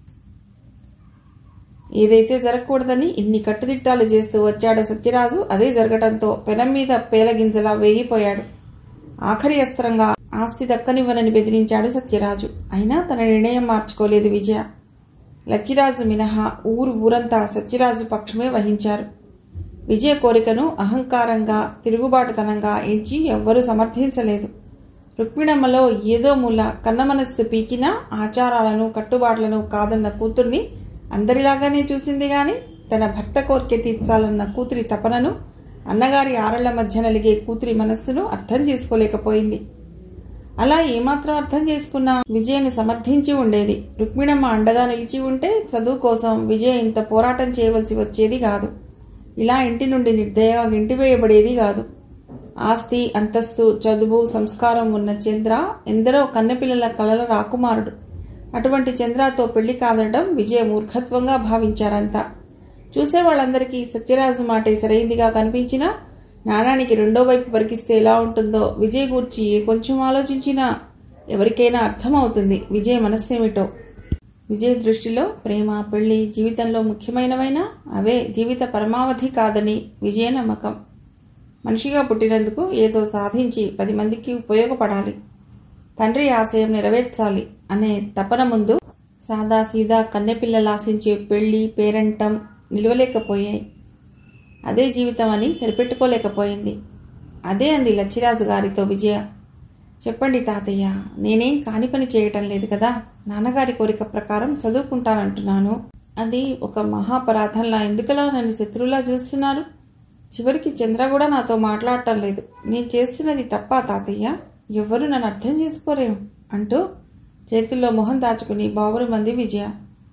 ఏదైతే జరగకూడదని ఇన్ని కట్టుదిట్టాలు చేస్తూ వచ్చాడో సత్యరాజు, అదే జరగటంతో పెనం మీద పేలగింజలా వేగిపోయాడు. ఆఖరి అస్త్రంగా ఆస్తి దక్కనివ్వనని బెదిరించాడు సత్యరాజు. అయినా తన నిర్ణయం మార్చుకోలేదు విజయ. లచ్చిరాజు మినహా ఊరు ఊరంతా సత్యరాజు పక్షమే వహించారు. విజయ కోరికను అహంకారంగా, తిరుగుబాటుతనంగా ఎంచి ఎవ్వరూ సమర్థించలేదు. రుక్మిణమ్మలో ఏదో మూల కన్నమనస్సు పీకినా ఆచారాలను, కట్టుబాట్లను కాదన్న కూతుర్ని అందరిలాగానే చూసింది గాని తన భర్త కోరిక తీర్చాలన్న కూతురి తపనను, అన్నగారి ఆరళ్ల మధ్య నలిగే కూతురి మనస్సును అర్థం చేసుకోలేకపోయింది. అలా ఏమాత్రం అర్థం చేసుకున్నా విజయను సమర్థించి ఉండేది. రుక్మిణమ్మ అండగా నిలిచి ఉంటే చదువు కోసం విజయ ఇంత పోరాటం చేయవలసి వచ్చేది కాదు. ఇలా ఇంటి నుండి నిర్దయగా గింటివేయబడేది కాదు. ఆస్తి, అంతస్తు, చదువు, సంస్కారం ఉన్న చంద్ర ఎందరో కన్నెపిల్లల కలల రాకుమారుడు. అటువంటి చంద్రతో పెళ్లి కాదనడం విజయ మూర్ఖత్వంగా భావించారంతా. చూసేవాళ్లందరికీ సత్యరాజు మాటే సరైందిగా కనిపించినా నాణానికి రెండో వైపు పరికిస్తే ఎలా ఉంటుందో విజయ్ గూర్చి కొంచెం ఆలోచించినా ఎవరికైనా అర్థమవుతుంది విజయ్ మనస్సేమిటో. విజయ్ దృష్టిలో ప్రేమ, పెళ్లి జీవితంలో ముఖ్యమైనవైనా అవే జీవిత పరమావధి కాదని విజయ నమ్మకం. మనిషిగా పుట్టినందుకు ఏదో సాధించి పది మందికి ఉపయోగపడాలి, తండ్రి ఆశయం నెరవేర్చాలి అనే తపన ముందు సాదాసీదా కన్నెపిల్లలాశించే పెళ్లి, పేరంటం నిలవలేకపోయాయి. అదే జీవితం అని సరిపెట్టుకోలేకపోయింది. అదే అంది లచ్చిరాజు గారితో విజయ. చెప్పండి తాతయ్య, నేనేం కాని పని చేయటం లేదు కదా. నాన్నగారి కోరిక ప్రకారం చదువుకుంటానంటున్నాను. అది ఒక మహాపరాధంలా ఎందుకలా నన్ను శత్రువులా చూస్తున్నారు? చివరికి చంద్ర కూడా నాతో మాట్లాడటం లేదు. నేను చేస్తున్నది తప్పా తాతయ్య? ఎవ్వరూ నన్ను అర్థం చేసుకోరేం అంటూ చేతుల్లో మొహం దాచుకుని బావురు మంది విజయ.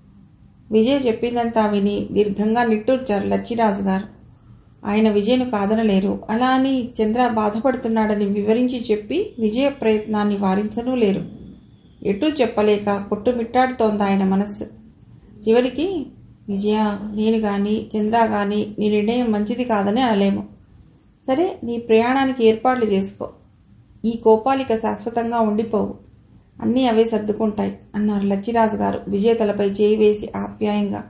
విజయ చెప్పిందంతా విని దీర్ఘంగా నిట్టూర్చారు లచ్చిరాజు గారు. ఆయన విజయను కాదనలేరు. అలా అని చంద్ర బాధపడుతున్నాడని వివరించి చెప్పి విజయ ప్రయత్నాన్ని వారించనూ లేరు. ఎటూ చెప్పలేక కొట్టుమిట్టాడుతోంది ఆయన మనస్సు. చివరికి విజయ, నేను గాని చంద్ర గాని నీ నిర్ణయం మంచిది కాదని అనలేము. సరే, నీ ప్రయాణానికి ఏర్పాట్లు చేసుకో. ఈ కోపాలిక శాశ్వతంగా ఉండిపోవు. అన్నీ అవే సర్దుకుంటాయి అన్నారు లచ్చిరాజు గారు విజయ తలపై చేయి వేసి ఆప్యాయంగా.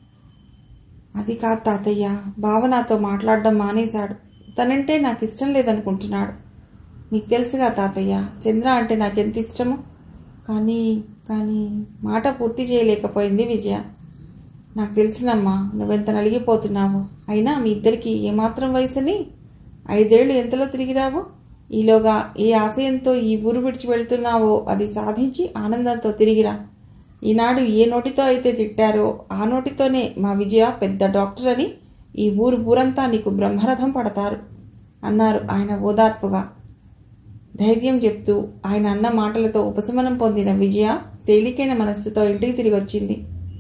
అది కాదు తాతయ్య, బావ నాతో మాట్లాడడం మానేశాడు. తనంటే నాకు ఇష్టం లేదనుకుంటున్నాడు. మీకు తెలుసుగా తాతయ్య, చంద్ర అంటే నాకెంత ఇష్టమో. కానీ కానీ మాట పూర్తి చేయలేకపోయింది విజయ. నాకు తెలుసునమ్మా, నువ్వెంత నలిగిపోతున్నావు. అయినా మీ ఇద్దరికి ఏమాత్రం వయసుని ఐదేళ్లు ఎంతలో తిరిగిరావు. ఈలోగా ఏ ఆశయంతో ఈ ఊరు విడిచి వెళ్తున్నావో అది సాధించి ఆనందంతో తిరిగిరా. ఈనాడు ఏ నోటితో అయితే తిట్టారో ఆ నోటితోనే మా విజయ పెద్ద డాక్టర్ అని ఈ ఊరు ఊరంతా నీకు బ్రహ్మరథం పడతారు అన్నారు ఆయన ఓదార్పుగా. ధైర్యం చెప్తూ ఆయన అన్న మాటలతో ఉపశమనం పొందిన విజయ తేలికైన మనస్సుతో ఇంటికి తిరిగి వచ్చింది.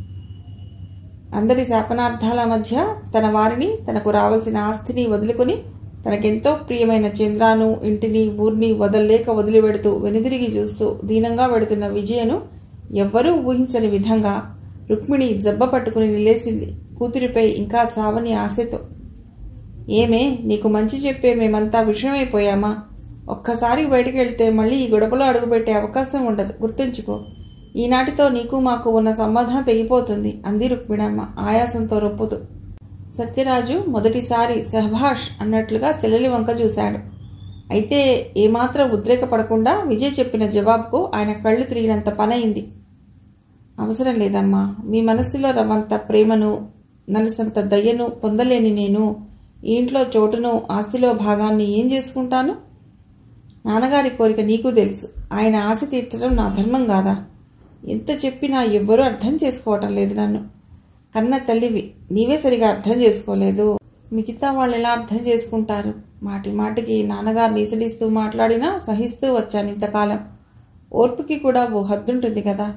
అందరి శాపనార్థాల మధ్య తన వారిని, తనకు రావాల్సిన ఆస్తిని వదులుకుని తనకెంతో ప్రియమైన చంద్రాను, ఇంటిని, ఊరిని వదల్లేక వదిలిపెడుతూ వెనుదిరిగి చూస్తూ దీనంగా వెడుతున్న విజయను ఎవ్వరూ ఊహించని విధంగా రుక్మిణి జబ్బ పట్టుకుని నిలేసింది కూతురిపై ఇంకా చావని ఆశతో. ఏమే, నీకు మంచి చెప్పే మేమంతా విషయమైపోయామా? ఒక్కసారి బయటికి వెళ్తే మళ్ళీ ఈ గొడవలో అడుగుపెట్టే అవకాశం ఉండదు, గుర్తుంచుకో. ఈనాటితో నీకు మాకు ఉన్న సంబంధం తెగిపోతుంది అంది రుక్మిణమ్మ ఆయాసంతో రొప్పుతూ. సత్యరాజు మొదటిసారి సహభాష్ అన్నట్లుగా చెల్లెలి వంక చూశాడు. అయితే ఏమాత్రం ఉద్రేకపడకుండా విజయ్ చెప్పిన జవాబుకు ఆయన కళ్ళు తిరిగినంత పనయింది. అవసరం లేదమ్మా, మీ మనస్సులో రవంత ప్రేమను, నలుసంత దయ్యను పొందలేని నేను ఈ ఇంట్లో చోటును, ఆస్తిలో భాగాన్ని ఏం చేసుకుంటాను? నాన్నగారి కోరిక నీకు తెలుసు. ఆయన ఆశ తీర్చడం నా ధర్మం కాదా? ఎంత చెప్పినా ఎవ్వరూ అర్థం చేసుకోవటం లేదు నన్ను. కన్న తల్లివి, నీవే సరిగా అర్థం చేసుకోలేదు. మిగతా వాళ్ళు ఎలా అర్థం చేసుకుంటారు? మాటి మాటికి నాన్నగారు నీసడిస్తూ మాట్లాడినా సహిస్తూ వచ్చాను ఇంతకాలం. ఓర్పుకి కూడా ఓ హద్దుంటుంది కదా.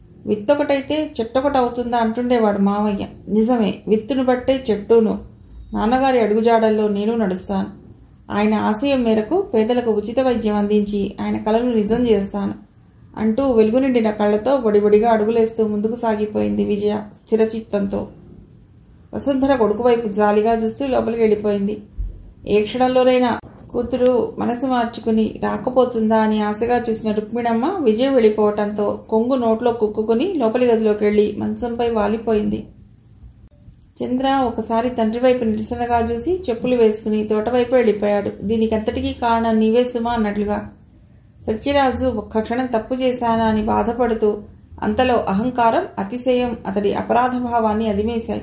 విత్తొకటైతే చెట్టొకటి అవుతుందా అంటుండేవాడు మావయ్య. నిజమే, విత్తును బట్టే చెట్టును. నాన్నగారి అడుగుజాడల్లో నేను నడుస్తాను. ఆయన ఆశయం మేరకు పేదలకు ఉచిత వైద్యం అందించి ఆయన కలలు నిజం చేస్తాను అంటూ వెలుగు నిండిన కళ్లతో బొడిబొడిగా అడుగులేస్తూ ముందుకు సాగిపోయింది విజయ స్థిరచిత్తంతో. వసుంధర కొడుకు వైపు జాలిగా చూస్తూ లోపలికి వెళ్ళిపోయింది. ఏ క్షణంలోనైనా కూతురు మనసు మార్చుకుని రాకపోతుందా అని ఆశగా చూసిన రుక్మిణమ్మ విజయ్ వెళ్ళిపోవటంతో కొంగు నోట్లో కుక్కుని లోపలి గదిలోకి వెళ్లి మంచంపై వాలిపోయింది. చంద్ర ఒకసారి తండ్రి వైపు నిరసనగా చూసి చెప్పులు వేసుకుని తోటవైపు వెళ్ళిపోయాడు. దీనికంతటికీ కారణం నీవే సుమా అన్నట్లుగా. సత్యరాజు ఒక్క క్షణం తప్పు చేశానా అని బాధపడుతూ అంతలో అహంకారం, అతిశయం అతడి అపరాధ భావాన్ని అదిమేశాయి.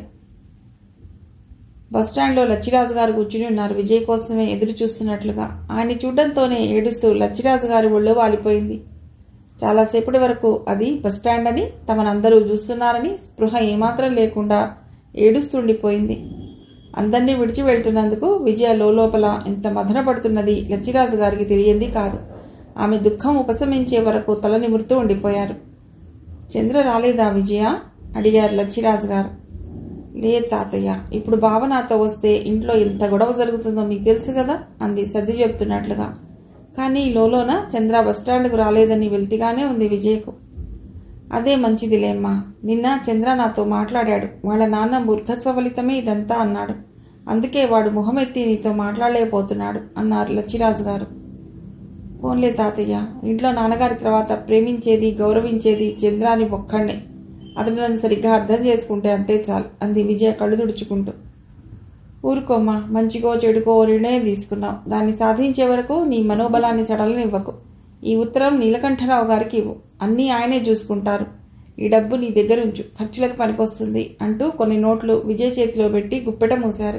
బస్టాండ్లో లచ్చిరాజు గారు కూర్చుని ఉన్నారు. విజయ్ కోసమే ఎదురు చూస్తున్నట్లుగా. ఆయన్ని చూడడంతోనే ఏడుస్తూ లచ్చిరాజు గారి ఒళ్ళో వాలిపోయింది. చాలాసేపటి వరకు అది బస్టాండ్ అని, తమనందరూ చూస్తున్నారని స్పృహ ఏమాత్రం లేకుండా ఏడుస్తుండిపోయింది. అందర్నీ విడిచి వెళ్తున్నందుకు విజయ లోపల ఎంత మదన పడుతున్నది లచ్చిరాజు గారికి తెలియంది కాదు. ఆమె దుఃఖం ఉపశమించే వరకు తల నిమురుతూ ఉండిపోయారు. చంద్ర రాలేదా విజయ అడిగారు లచ్చిరాజు గారు. లేదు తాతయ్య, ఇప్పుడు బావ నాతో వస్తే ఇంట్లో ఎంత గొడవ జరుగుతుందో మీకు తెలుసు కదా అంది సర్ది చెప్తున్నట్లుగా. కానీ లోలోన చంద్ర బస్టాండ్కు రాలేదని వెళ్తిగానే ఉంది విజయ్కు. అదే మంచిదిలేమ్మా. నిన్న చంద్ర నాతో మాట్లాడాడు. వాళ్ళ నాన్న మూర్ఖత్వ ఫలితమే ఇదంతా అన్నాడు. అందుకే వాడు మొహమెత్తి నీతో మాట్లాడలేకపోతున్నాడు అన్నారు లచ్చిరాజు గారు. పోన్లే తాతయ్య, ఇంట్లో నాన్నగారి తర్వాత ప్రేమించేది గౌరవించేది చంద్రాని ఒక్కడే. అతను నన్ను సరిగ్గా అర్థం చేసుకుంటే అంతే చాలు అంది విజయ కళ్ళు తుడుచుకుంటూ. ఊరుకోమ్మా, మంచిగో చెడుకో నిర్ణయం తీసుకున్నావు. దాన్ని సాధించే వరకు నీ మనోబలాన్ని సడలనివ్వకు. ఈ ఉత్తరం నీలకంఠరావు గారికి ఇవ్వు. అన్నీ ఆయనే చూసుకుంటారు. ఈ డబ్బు నీ దగ్గరుంచు, ఖర్చులకు పనికొస్తుంది అంటూ కొన్ని నోట్లు విజయ్ చేతిలో పెట్టి గుప్పెట మూశారు.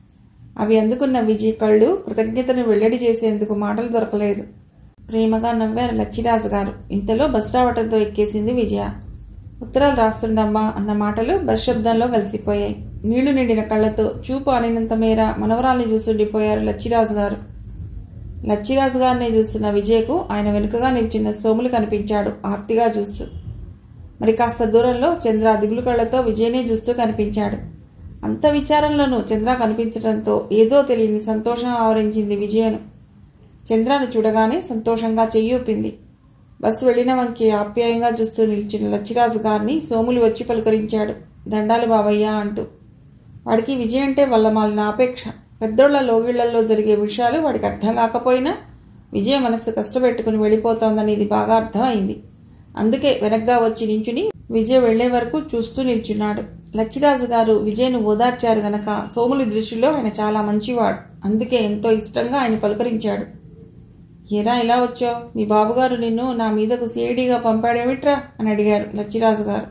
అవి అందుకున్న విజయ్ కళ్ళు కృతజ్ఞతను వెల్లడి చేసేందుకు మాటలు దొరకలేదు. ప్రేమగా నవ్వారు లచ్చిరాజు గారు. ఇంతలో బస్ రావటంతో ఎక్కేసింది విజయ. ఉత్తరాలు రాస్తుండమ్మా అన్న మాటలు బస్ శబ్దంలో కలిసిపోయాయి. నీళ్లు నిండిన కళ్లతో చూపు ఆనినంత మేర మనవరాల్ని చూస్తుండిపోయారు లచ్చిరాజు గారు. లచ్చిరాజు గారినే చూస్తున్న విజయ్కు ఆయన వెనుకగా నిల్చున్న సోములు కనిపించాడు ఆర్తిగా చూస్తూ. మరి కాస్త దూరంలో చంద్ర దిగులు కళ్లతో విజయ్నే చూస్తూ కనిపించాడు. అంత విచారంలోనూ చంద్ర కనిపించడంతో ఏదో తెలియని సంతోషం ఆవరించింది విజయను. చంద్రను చూడగానే సంతోషంగా చెయ్యూపింది. బస్సు వెళ్లిన వంకి ఆప్యాయంగా చూస్తూ నిలిచిన లచ్చిరాజు గారిని సోములు వచ్చి పలుకరించాడు. దండాలు బావయ్య అంటూ. వాడికి విజయ్ అంటే వల్లమాలిన ఆపేక్ష. పెద్దోళ్ల లోగిళ్లలో జరిగే విషయాలు వాడికి అర్థం కాకపోయినా విజయ మనస్సు కష్టపెట్టుకుని వెళ్ళిపోతోందని ఇది బాగా అర్థం అయింది. అందుకే వెనక్గా వచ్చి నించుని విజయ్ వెళ్లే వరకు చూస్తూ నిల్చున్నాడు. లచ్చిరాజు గారు విజయ్ను ఓదార్చారు గనక సోములి దృష్టిలో ఆయన చాలా మంచివాడు. అందుకే ఎంతో ఇష్టంగా ఆయన పలుకరించాడు. ఏరా ఇలా వచ్చావు? మీ బాబుగారు నిన్ను నా మీదకు సిఐడిగా పంపాడేమిట్రా అని అడిగారు లచ్చిరాజు గారు.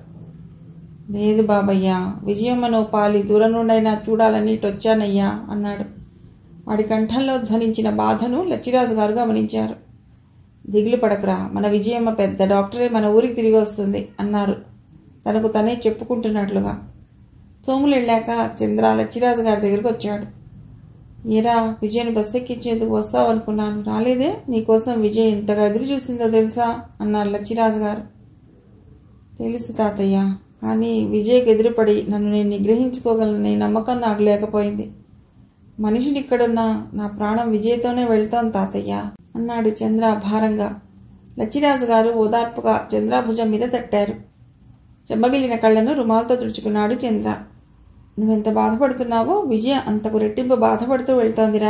లేదు బాబయ్యా, విజయమ్మను పాలి దూరం నుండైనా చూడాలని ఇటొచ్చానయ్యా అన్నాడు. వాడి కంఠంలో ధ్వనించిన బాధను లచ్చిరాజు గారు గమనించారు. దిగులు పడకురా, మన విజయమ్మ పెద్ద డాక్టరే మన ఊరికి తిరిగి వస్తుంది అన్నారు తనకు తనే చెప్పుకుంటున్నట్లుగా. సోములు వెళ్ళాక చంద్ర లచ్చిరాజు గారి దగ్గరికి వచ్చాడు. ఏరా, విజయ్ని బస్సు ఎక్కించేందుకు వస్తావనుకున్నాను, రాలేదే? నీకోసం విజయ్ ఎంతగా ఎదురు చూసిందో తెలుసా అన్నారు లచ్చిరాజు గారు. తెలుసు తాతయ్య, కానీ విజయ్కి ఎదురుపడి నన్ను నేను నిగ్రహించుకోగలననే నమ్మకం నాకు లేకపోయింది. మనిషిని ఇక్కడున్నా నా ప్రాణం విజయ్తోనే వెళ్తోంది తాతయ్య అన్నాడు చంద్ర భారంగా. లచ్చిరాజు గారు ఓదార్పుగా చంద్ర భుజం మీద తట్టారు. చెమ్మగిలిన కళ్లను రుమాలతో తుడుచుకున్నాడు చంద్ర. నువ్వెంత బాధపడుతున్నావో విజయ అంతకు రెట్టింపు బాధపడుతూ వెళ్తోందిరా.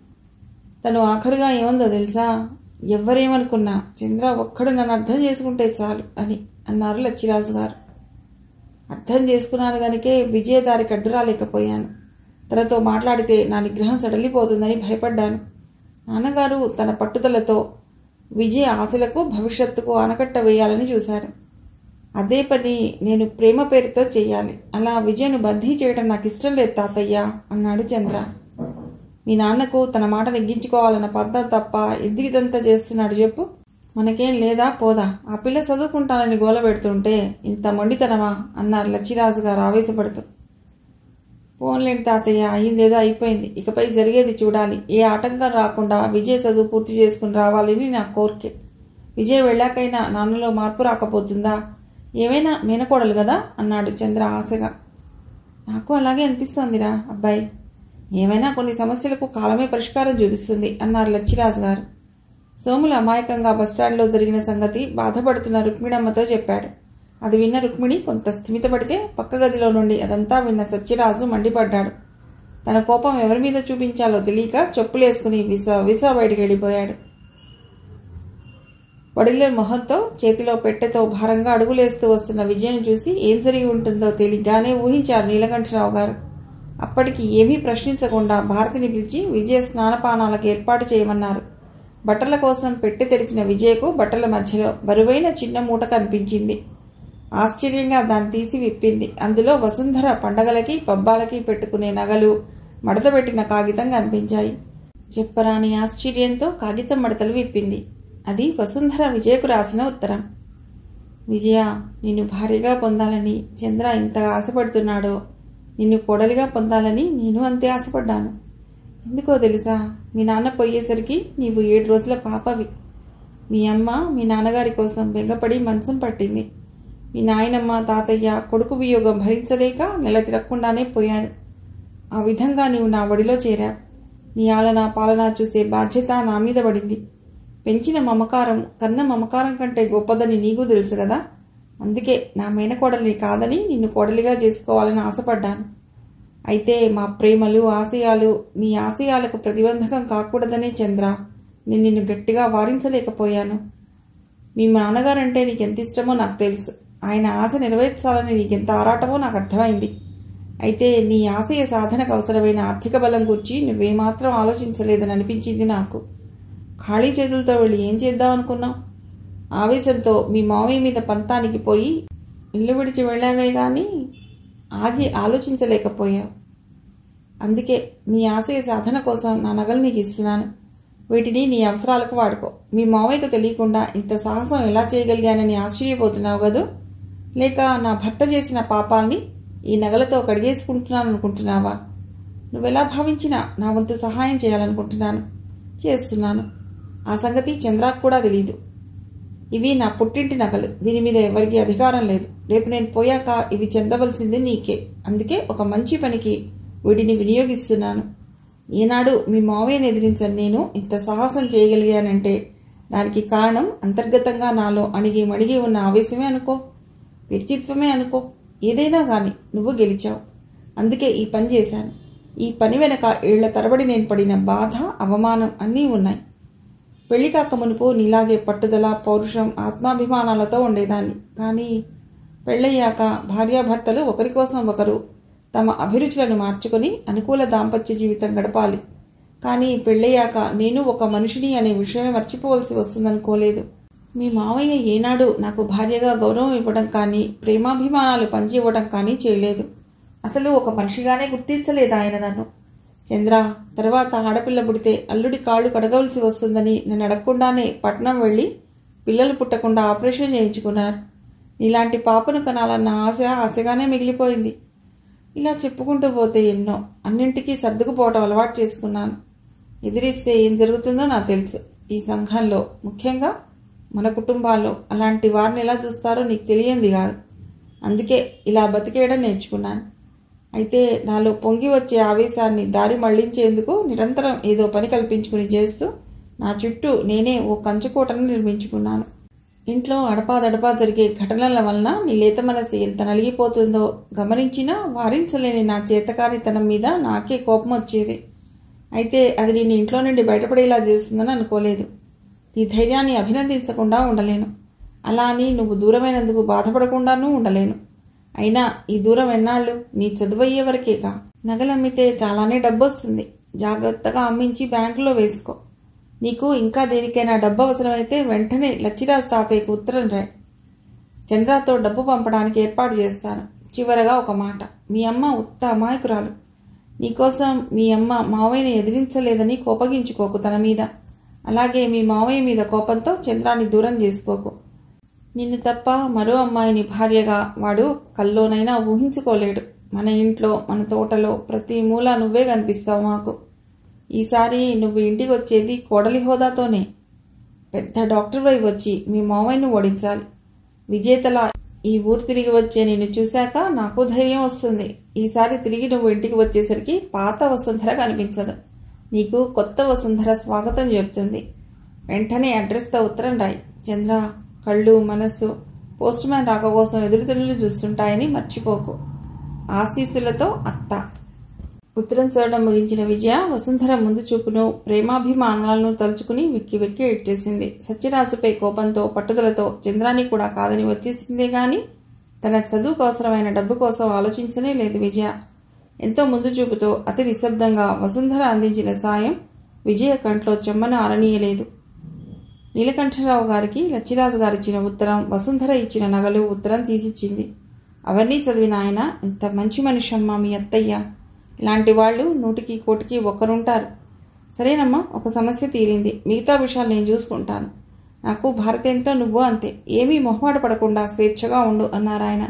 తను ఆఖరుగా ఏముందో తెలుసా? ఎవ్వరేమనుకున్నా చంద్ర ఒక్కడు నన్ను అర్థం చేసుకుంటే చాలు అని అన్నారు లచ్చిరాజు గారు. అర్థం చేసుకున్నాను గనుకే విజయ దారికి అడ్డు రాలేకపోయాను. తనతో మాట్లాడితే నా నిగ్రహం సడలిపోతుందని భయపడ్డాను. నాన్నగారు తన పట్టుదలతో విజయ ఆశలకు భవిష్యత్తుకు ఆనకట్ట వేయాలని చూశారు. అదే పని నేను ప్రేమ పేరుతో చెయ్యాలి. అలా విజయను బందీ చేయడం నాకు ఇష్టం లేదు తాతయ్య అన్నాడు చంద్ర. మీ నాన్నకు తన మాట నెగ్గించుకోవాలన్న పద్ధతి తప్ప ఎందుకు ఇదంతా చేస్తున్నాడు చెప్పు? మనకేం లేదా పోదా? ఆ పిల్ల చదువుకుంటానని గోల పెడుతుంటే ఇంత మొండితనమా అన్నారు లచ్చిరాజు గారు ఆవేశపడుతూ. పోన్లేండి తాతయ్య, అయిందేదో అయిపోయింది. ఇకపై జరిగేది చూడాలి. ఏ ఆటంకం రాకుండా విజయ్ చదువు పూర్తి చేసుకుని రావాలని నా కోరికే. విజయ్ వెళ్ళాకైనా నాన్నలో మార్పు రాకపోతుందా? ఏమైనా మేనకోడలు కదా అన్నాడు చంద్ర ఆశగా. నాకు అలాగే అనిపిస్తోందిరా అబ్బాయి. ఏమైనా కొన్ని సమస్యలకు కాలమే పరిష్కారం చూపిస్తుంది అన్నారు లచ్చిరాజు గారు. సోములు అమాయకంగా బస్టాండ్లో జరిగిన సంగతి బాధపడుతున్న రుక్మిణమ్మతో చెప్పాడు. అది విన్న రుక్మిణి కొంత స్థిమితపడితే పక్క గదిలో నుండి అదంతా విన్న సత్యరాజు మండిపడ్డాడు. తన కోపం ఎవరి మీద చూపించాలో తెలియక చెప్పులేసుకుని విస విస బయటికి వెళ్ళిపోయాడు. వడిల మొహంతో చేతిలో పెట్టెతో భారంగా అడుగులేస్తూ వస్తున్న విజయను చూసి ఏం జరిగి ఉంటుందో తేలిగ్గానే ఊహించారు నీలకంఠరావు గారు. అప్పటికి ఏమీ ప్రశ్నించకుండా భారతిని పిలిచి విజయ స్నానపానాలకు ఏర్పాటు చేయమన్నారు. బట్టల కోసం పెట్టె తెరిచిన విజయకు బట్టల మధ్యలో బరువైన చిన్న మూట కనిపించింది. ఆశ్చర్యంగా దాన్ని తీసి విప్పింది. అందులో వసుంధర పండగలకి పబ్బాలకి పెట్టుకునే నగలు, మడతపెట్టిన కాగితం కనిపించాయి. చెప్పరాని ఆశ్చర్యంతో కాగితం మడతలు విప్పింది. అది వసుంధర విజయకు రాసిన ఉత్తరం. విజయ, నిన్ను భార్యగా పొందాలని చంద్ర ఇంతగా ఆశపడుతున్నాడో, నిన్ను కోడలిగా పొందాలని నేను అంతే ఆశపడ్డాను. ఎందుకో తెలుసా, మీ నాన్న పోయేసరికి నీవు ఏడు రోజుల పాపవి. మీ అమ్మ మీ నాన్నగారి కోసం బెంగపడి మంచం పట్టింది. మీ నాయనమ్మ తాతయ్య కొడుకు వియోగం భరించలేక నెల తిరగకుండానే పోయారు. ఆ విధంగా నీవు నా ఒడిలో చేరావు. నీ ఆలన పాలన చూసే బాధ్యత నా మీద పడింది. పెంచిన మమకారం కన్న మమకారం కంటే గొప్పదని నీకు తెలుసు కదా. అందుకే నా మేనకోడలిని కాదని నిన్ను కోడలిగా చేసుకోవాలని ఆశపడ్డాను. అయితే మా ప్రేమలు ఆశయాలు నీ ఆశయాలకు ప్రతిబంధకం కాకూడదనే చంద్ర నేను నిన్ను గట్టిగా వారించలేకపోయాను. మీ నాన్నగారంటే నీకెంత ఇష్టమో నాకు తెలుసు. ఆయన ఆశ నెరవేర్చాలని నీకెంత ఆరాటమో నాకు అర్థమైంది. అయితే నీ ఆశయ సాధనకు అవసరమైన ఆర్థిక బలం గురించి నువ్వేమాత్రం ఆలోచించలేదని అనిపించింది నాకు. ఖాళీ చేతులతో వెళ్ళి ఏం చేద్దామనుకున్నావు? ఆవేశంతో మీ మావయ్య మీద పంతానికి పోయి ఇల్లు విడిచి వెళ్ళావే గాని ఆగి ఆలోచించలేకపోయావు. అందుకే నీ ఆశయ సాధన కోసం నా నగలు నీకు ఇస్తున్నాను. వీటిని నీ అవసరాలకు వాడుకో. మీ మావయ్యకు తెలియకుండా ఇంత సాహసం ఎలా చేయగలిగానని ఆశ్చర్యపోతున్నావు కదూ? లేక నా భర్త చేసిన పాపాల్ని ఈ నగలతో కడిగేసుకుంటున్నాను అనుకుంటున్నావా? నువ్వెలా భావించినా నా వంతు సహాయం చేయాలనుకుంటున్నాను, చేస్తున్నాను. ఆ సంగతి చంద్రాకు కూడా తెలీదు. ఇవి నా పుట్టింటి నగలు. దీని మీద ఎవరికి అధికారం లేదు. రేపు నేను పోయాక ఇవి చెందవలసింది నీకే. అందుకే ఒక మంచి పనికి వీటిని వినియోగిస్తున్నాను. ఈనాడు మీ మావయ్యను ఎదిరించని నేను ఇంత సాహసం చేయగలిగానంటే దానికి కారణం అంతర్గతంగా నాలో అణిగి మణిగి ఉన్న ఆవేశమే అనుకో, వ్యక్తిత్వమే అనుకో, ఏదైనా గాని నువ్వు గెలిచావు. అందుకే ఈ పని చేశాను. ఈ పని వెనక ఏళ్ల తరబడి నేను పడిన బాధ, అవమానం అన్నీ ఉన్నాయి. పెళ్లి కాక మునుపు నీలాగే పట్టుదల, పౌరుషం, ఆత్మాభిమానాలతో ఉండేదాన్ని. కానీ పెళ్ళయ్యాక భార్యాభర్తలు ఒకరి కోసం ఒకరు తమ అభిరుచులను మార్చుకొని అనుకూల దాంపత్య జీవితం గడపాలి. కానీ పెళ్ళయ్యాక నేను ఒక మనిషిని అనే విషయమే మర్చిపోవలసి వస్తుందనుకోలేదు. మీ మావయ్య ఏనాడు నాకు భార్యగా గౌరవం ఇవ్వడం కానీ, ప్రేమాభిమానాలు పంచి ఇవ్వడం కానీ చేయలేదు. అసలు ఒక మనిషిగానే గుర్తించలేదు ఆయన నన్ను. చంద్ర, తర్వాత ఆడపిల్ల పుడితే అల్లుడి కాళ్ళు కడగవలసి వస్తుందని నన్ను అడగకుండానే పట్నం వెళ్ళి పిల్లలు పుట్టకుండా ఆపరేషన్ చేయించుకున్నారు. నీలాంటి పాపను కనాలన్న ఆశ ఆశగానే మిగిలిపోయింది. ఇలా చెప్పుకుంటూ పోతే ఎన్నో. అన్నింటికీ సర్దుకుపోవటం అలవాటు చేసుకున్నాను. ఎదిరిస్తే ఏం జరుగుతుందో నాకు తెలుసు. ఈ సంఘంలో, ముఖ్యంగా మన కుటుంబాల్లో అలాంటి వారిని ఎలా చూస్తారో నీకు తెలియంది కాదు. అందుకే ఇలా బతికేయడం నేర్చుకున్నాను. అయితే నాలో పొంగి వచ్చే ఆవేశాన్ని దారి మళ్లించేందుకు నిరంతరం ఏదో పని కల్పించుకుని చేస్తూ నా చుట్టూ నేనే ఓ కంచుకోటను నిర్మించుకున్నాను. ఇంట్లో అడపాదడపా జరిగే ఘటనల వలన నీ లేత మనసు ఎంత నలిగిపోతుందో గమనించినా వారించలేని నా చేతకానితనం మీద నాకే కోపం వచ్చేది. అయితే అది నేను ఇంట్లో నుండి బయటపడేలా చేస్తుందని అనుకోలేదు. నీ ధైర్యాన్ని అభినందించకుండా ఉండలేను. అలా అని నువ్వు దూరమైనందుకు బాధపడకుండానూ ఉండలేను. అయినా ఈ దూరం ఎన్నాళ్ళు? నీ చదువయ్యే వరకేగా. నగలమ్మితే చాలానే డబ్బు వస్తుంది. జాగ్రత్తగా అమ్మించి బ్యాంకులో వేసుకో. నీకు ఇంకా దేనికైనా డబ్బు అవసరమైతే వెంటనే లచ్చిరాజ్ తాతయ్యకు ఉత్తరం రాయి. చంద్రతో డబ్బు పంపడానికి ఏర్పాటు చేస్తాను. చివరగా ఒక మాట, మీ అమ్మ ఉత్త అమాయకురాలు. నీకోసం మీ అమ్మ మావయ్యని ఎదిరించలేదని కోపగించుకోకు తన మీద. అలాగే మీ మావయ్య మీద కోపంతో చంద్రాన్ని దూరం చేసుకోకు. నిన్ను తప్ప మరో అమ్మాయిని భార్యగా వాడు కల్లోనైనా ఊహించుకోలేడు. మన ఇంట్లో, మన తోటలో ప్రతి మూల నువ్వే కనిపిస్తావు మాకు. ఈసారి నువ్వు ఇంటికి వచ్చేది కోడలి హోదాతోనే. పెద్ద డాక్టర్ వై వచ్చి మీ మావయ్యను ఓడించాలి. విజేతలా ఈ ఊరు తిరిగి వచ్చే నిన్ను చూశాక నాకు ధైర్యం వస్తుంది. ఈసారి తిరిగి నువ్వు ఇంటికి వచ్చేసరికి పాత వసుంధర కనిపించదు. నీకు కొత్త వసుంధర స్వాగతం చెబుతుంది. వెంటనే అడ్రస్తో ఉత్తరం రాయి. చంద్ర, కళ్ళు మనస్సు పోస్ట్ మ్యాన్ రాక కోసం ఎదురుతెన్నులు చూస్తుంటాయని మర్చిపోకు. ఆశీస్సులతో అత్త. ఉత్తరం చదవడం ముగించిన విజయ వసుంధర ముందు చూపును ప్రేమాభిమానాలను తలుచుకుని వెక్కి వెక్కి ఎట్టేసింది. సత్యరాజుపై కోపంతో పట్టుదలతో చంద్రాన్ని కూడా కాదని వచ్చేసిందే గాని తన చదువుకు అవసరమైన డబ్బు కోసం ఆలోచించనే లేదు విజయ. ఎంతో ముందు చూపుతో అతి నిశ్శబ్దంగా వసుంధర అందించిన సాయం విజయ కంట్లో చెమ్మను ఆరనీయలేదు. నీలకంఠరావు గారికి లచ్చిరాజు గారిచ్చిన ఉత్తరం, వసుంధర ఇచ్చిన నగలు, ఉత్తరం తీసిచ్చింది. అవన్నీ చదివిన ఆయన, ఇంత మంచి మనిషమ్మా మీ అత్తయ్య. ఇలాంటి వాళ్ళు నూటికి కోటికి ఒక్కరుంటారు. సరేనమ్మా, ఒక సమస్య తీరింది. మిగతా విషయాలు నేను చూసుకుంటాను. నాకు భారతి ఎంతో నువ్వు అంతే. ఏమీ మొహమాట పడకుండా స్వేచ్ఛగా ఉండు అన్నారాయన.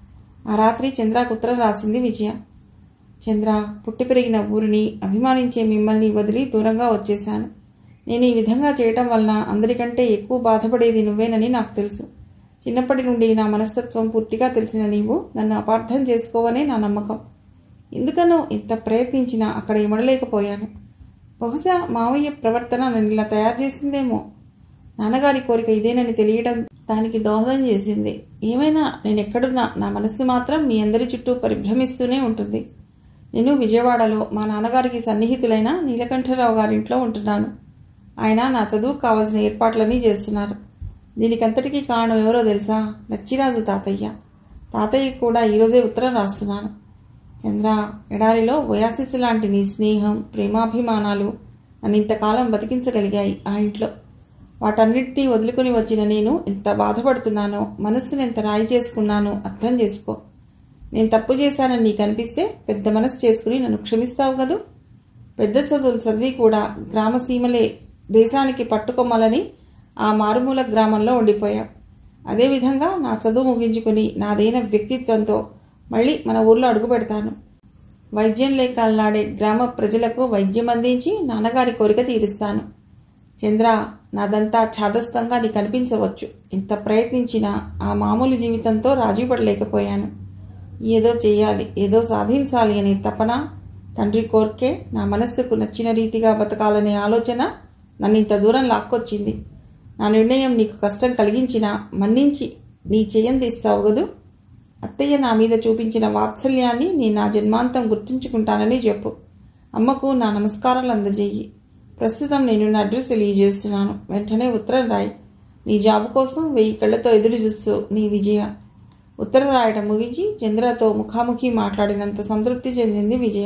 ఆ రాత్రి చంద్రకు ఉత్తరం రాసింది విజయ. చంద్ర, పుట్టి పెరిగిన ఊరిని, అభిమానించే మిమ్మల్ని వదిలి దూరంగా వచ్చేశాను. నేను ఈ విధంగా చేయటం వలన అందరికంటే ఎక్కువ బాధపడేది నువ్వేనని నాకు తెలుసు. చిన్నప్పటి నుండి నా మనస్తత్వం పూర్తిగా తెలిసిన నీవు నన్ను అపార్థం చేసుకోవనే నా నమ్మకం. ఎందుకనో ఇంత ప్రయత్నించినా అక్కడ ఇమడలేకపోయాను. బహుశా మావయ్య ప్రవర్తన నన్ను ఇలా తయారు చేసిందేమో. నాన్నగారి కోరిక ఇదేనని తెలియడం దానికి దోహదం చేసింది. ఏమైనా నేనెక్కడున్నా నా మనస్సు మాత్రం మీ అందరి చుట్టూ పరిభ్రమిస్తూనే ఉంటుంది. నేను విజయవాడలో మా నాన్నగారికి సన్నిహితులైన నీలకంఠరావు గారింట్లో ఉంటున్నాను. ఆయన నా చదువుకు కావలసిన ఏర్పాట్లన్నీ చేస్తున్నారు. దీనికంతటికీ కారణం ఎవరో తెలుసా? లచ్చిరాజు తాతయ్య. తాతయ్యకు కూడా ఈరోజే ఉత్తరం రాస్తున్నాను. చంద్ర, ఎడారిలో ఓయాసిస్ లాంటి నీ స్నేహం, ప్రేమాభిమానాలు నన్ను ఇంతకాలం బతికించగలిగాయి ఆ ఇంట్లో. వాటన్నిటినీ వదులుకుని వచ్చిన నేను ఎంత బాధపడుతున్నానో, మనస్సును ఎంత రాయి చేసుకున్నానో అర్థం చేసుకో. నేను తప్పు చేశానని నీకు అనిపిస్తే పెద్ద మనసు చేసుకుని నన్ను క్షమిస్తావు కదూ. పెద్ద చదువులు చదివి కూడా గ్రామసీమలే దేశానికి పట్టుకొమ్మాలని ఆ మారుమూల గ్రామంలో ఉండిపోయావు. అదేవిధంగా నా చదువు ముగించుకుని నాదైన వ్యక్తిత్వంతో మళ్ళీ మన ఊర్లో అడుగు పెడతాను. వైద్యం లేక అల్లాడే గ్రామ ప్రజలకు వైద్యం అందించి నాన్నగారి కోరిక తీరుస్తాను. చంద్ర, నాదంతా ఛాదస్తంగా నీకు అనిపించవచ్చు. ఇంత ప్రయత్నించినా ఆ మామూలు జీవితంతో రాజీ పడలేకపోయాను. ఏదో చెయ్యాలి, ఏదో సాధించాలి అనే తపన, తండ్రి కోరికే నా మనస్సుకు నచ్చిన రీతిగా బతకాలనే ఆలోచన నన్ను ఇంత దూరం లాక్కొచ్చింది. నా నిర్ణయం నీకు కష్టం కలిగించినా మన్నించి నీ చెయ్యందిస్తావు గదు. అత్తయ్య నా మీద చూపించిన వాత్సల్యాన్ని నేను నా జన్మాంతం గుర్తుంచుకుంటానని చెప్పు. అమ్మకు నా నమస్కారాలు అందజేయి. ప్రస్తుతం నేను నా అడ్రస్ తెలియజేస్తున్నాను. వెంటనే ఉత్తరం రాయి. నీ జాబు కోసం వెయ్యి కళ్ళతో ఎదురు చూస్తూ నీ విజయ. ఉత్తరం రాయడం ముగించి చంద్రతో ముఖాముఖి మాట్లాడినంత సంతృప్తి చెందింది విజయ.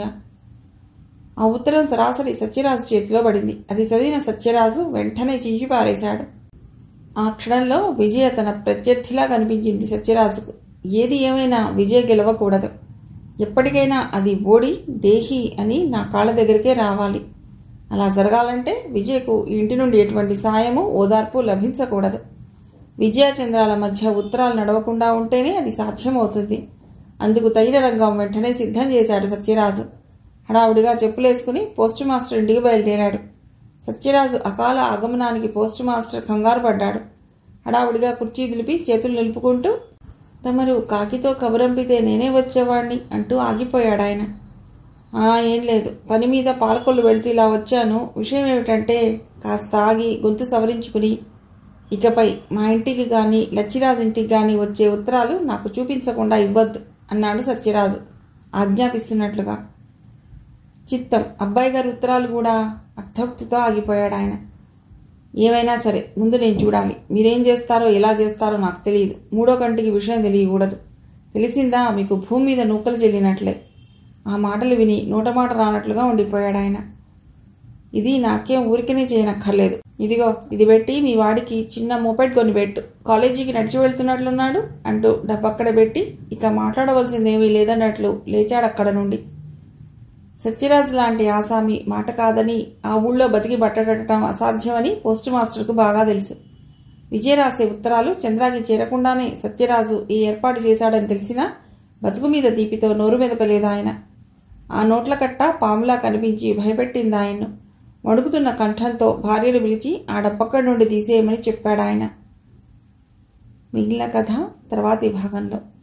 ఆ ఉత్తరం సరాసరి సత్యరాజు చేతిలో పడింది. అది చదివిన సత్యరాజు వెంటనే చించి పారేశాడు. ఆ క్షణంలో విజయ తన ప్రత్యర్థిలా కనిపించింది సత్యరాజుకు. ఏది ఏమైనా విజయ గెలవకూడదు. ఎప్పటికైనా అది ఓడి దేహి అని నా కాళ్ళ దగ్గరికే రావాలి. అలా జరగాలంటే విజయకు ఇంటి నుండి ఎటువంటి సాయము, ఓదార్పు లభించకూడదు. విజయచంద్రాల మధ్య ఉత్తరాలు నడవకుండా ఉంటేనే అది సాధ్యమవుతుంది. అందుకు తగిన రంగం వెంటనే సిద్ధం చేశాడు సత్యరాజు. హడావుడిగా చెప్పులేసుకుని పోస్టు మాస్టర్ ఇంటికి బయలుదేరాడు. సత్యరాజు అకాల ఆగమనానికి పోస్టు మాస్టర్ కంగారు పడ్డాడు. హడావుడిగా కుర్చీ దిలిపి చేతులు నిలుపుకుంటూ, తమరు కాకితో కబురంపితే నేనే వచ్చేవాణ్ణి అంటూ ఆగిపోయాడాయన. ఏం లేదు, పని మీద పాలకొల్లు వెళుతూ ఇలా వచ్చాను. విషయం ఏమిటంటే, కాస్త ఆగి గొంతు సవరించుకుని, ఇకపై మా ఇంటికి గాని లచ్చిరాజు ఇంటికి గాని వచ్చే ఉత్తరాలు నాకు చూపించకుండా ఇవ్వద్దు అన్నాడు సత్యరాజు ఆజ్ఞాపిస్తున్నట్లుగా. చిత్తం, అబ్బాయి గారి ఉత్తరాలు కూడా అర్థోక్తితో ఆగిపోయాడు ఆయన. ఏమైనా సరే ముందు నేను చూడాలి. మీరేం చేస్తారో ఎలా చేస్తారో నాకు తెలియదు. మూడో కంటికి విషయం తెలియకూడదు. తెలిసిందా మీకు భూమి మీద నూకలు చెల్లినట్లే. ఆ మాటలు విని నోటమాట రానట్లుగా ఉండిపోయాడు ఆయన. ఇది నాకేం ఊరికనే చేయనక్కర్లేదు. ఇదిగో ఇది పెట్టి మీ వాడికి చిన్న మోపెడ్ కొని పెట్టు. కాలేజీకి నడిచి వెళ్తున్నట్లున్నాడు అంటూ డబ్బక్కడ పెట్టి ఇక మాట్లాడవలసిందేమీ లేదన్నట్లు లేచాడక్కడ నుండి. సత్యరాజు లాంటి ఆసామి మాట కాదని ఆ ఊళ్ళో బతికి బట్టడటం అసాధ్యమని పోస్టు మాస్టర్కు బాగా తెలుసు. విజయ రాసే ఉత్తరాలు చంద్రాకి చేరకుండానే సత్యరాజు ఈ ఏర్పాటు చేశాడని తెలిసినా బతుకు మీద తీపితో నోరు మెదపలేదు ఆయన. ఆ నోట్ల కట్ట పాములా కనిపించి భయపెట్టింది ఆయన్ను. వణుకుతున్న కంఠంతో భార్యను పిలిచి ఆ డబ్బక్కడి నుండి తీసేయమని చెప్పాడాయన. మిగిలిన కథ తర్వాతి భాగంలో.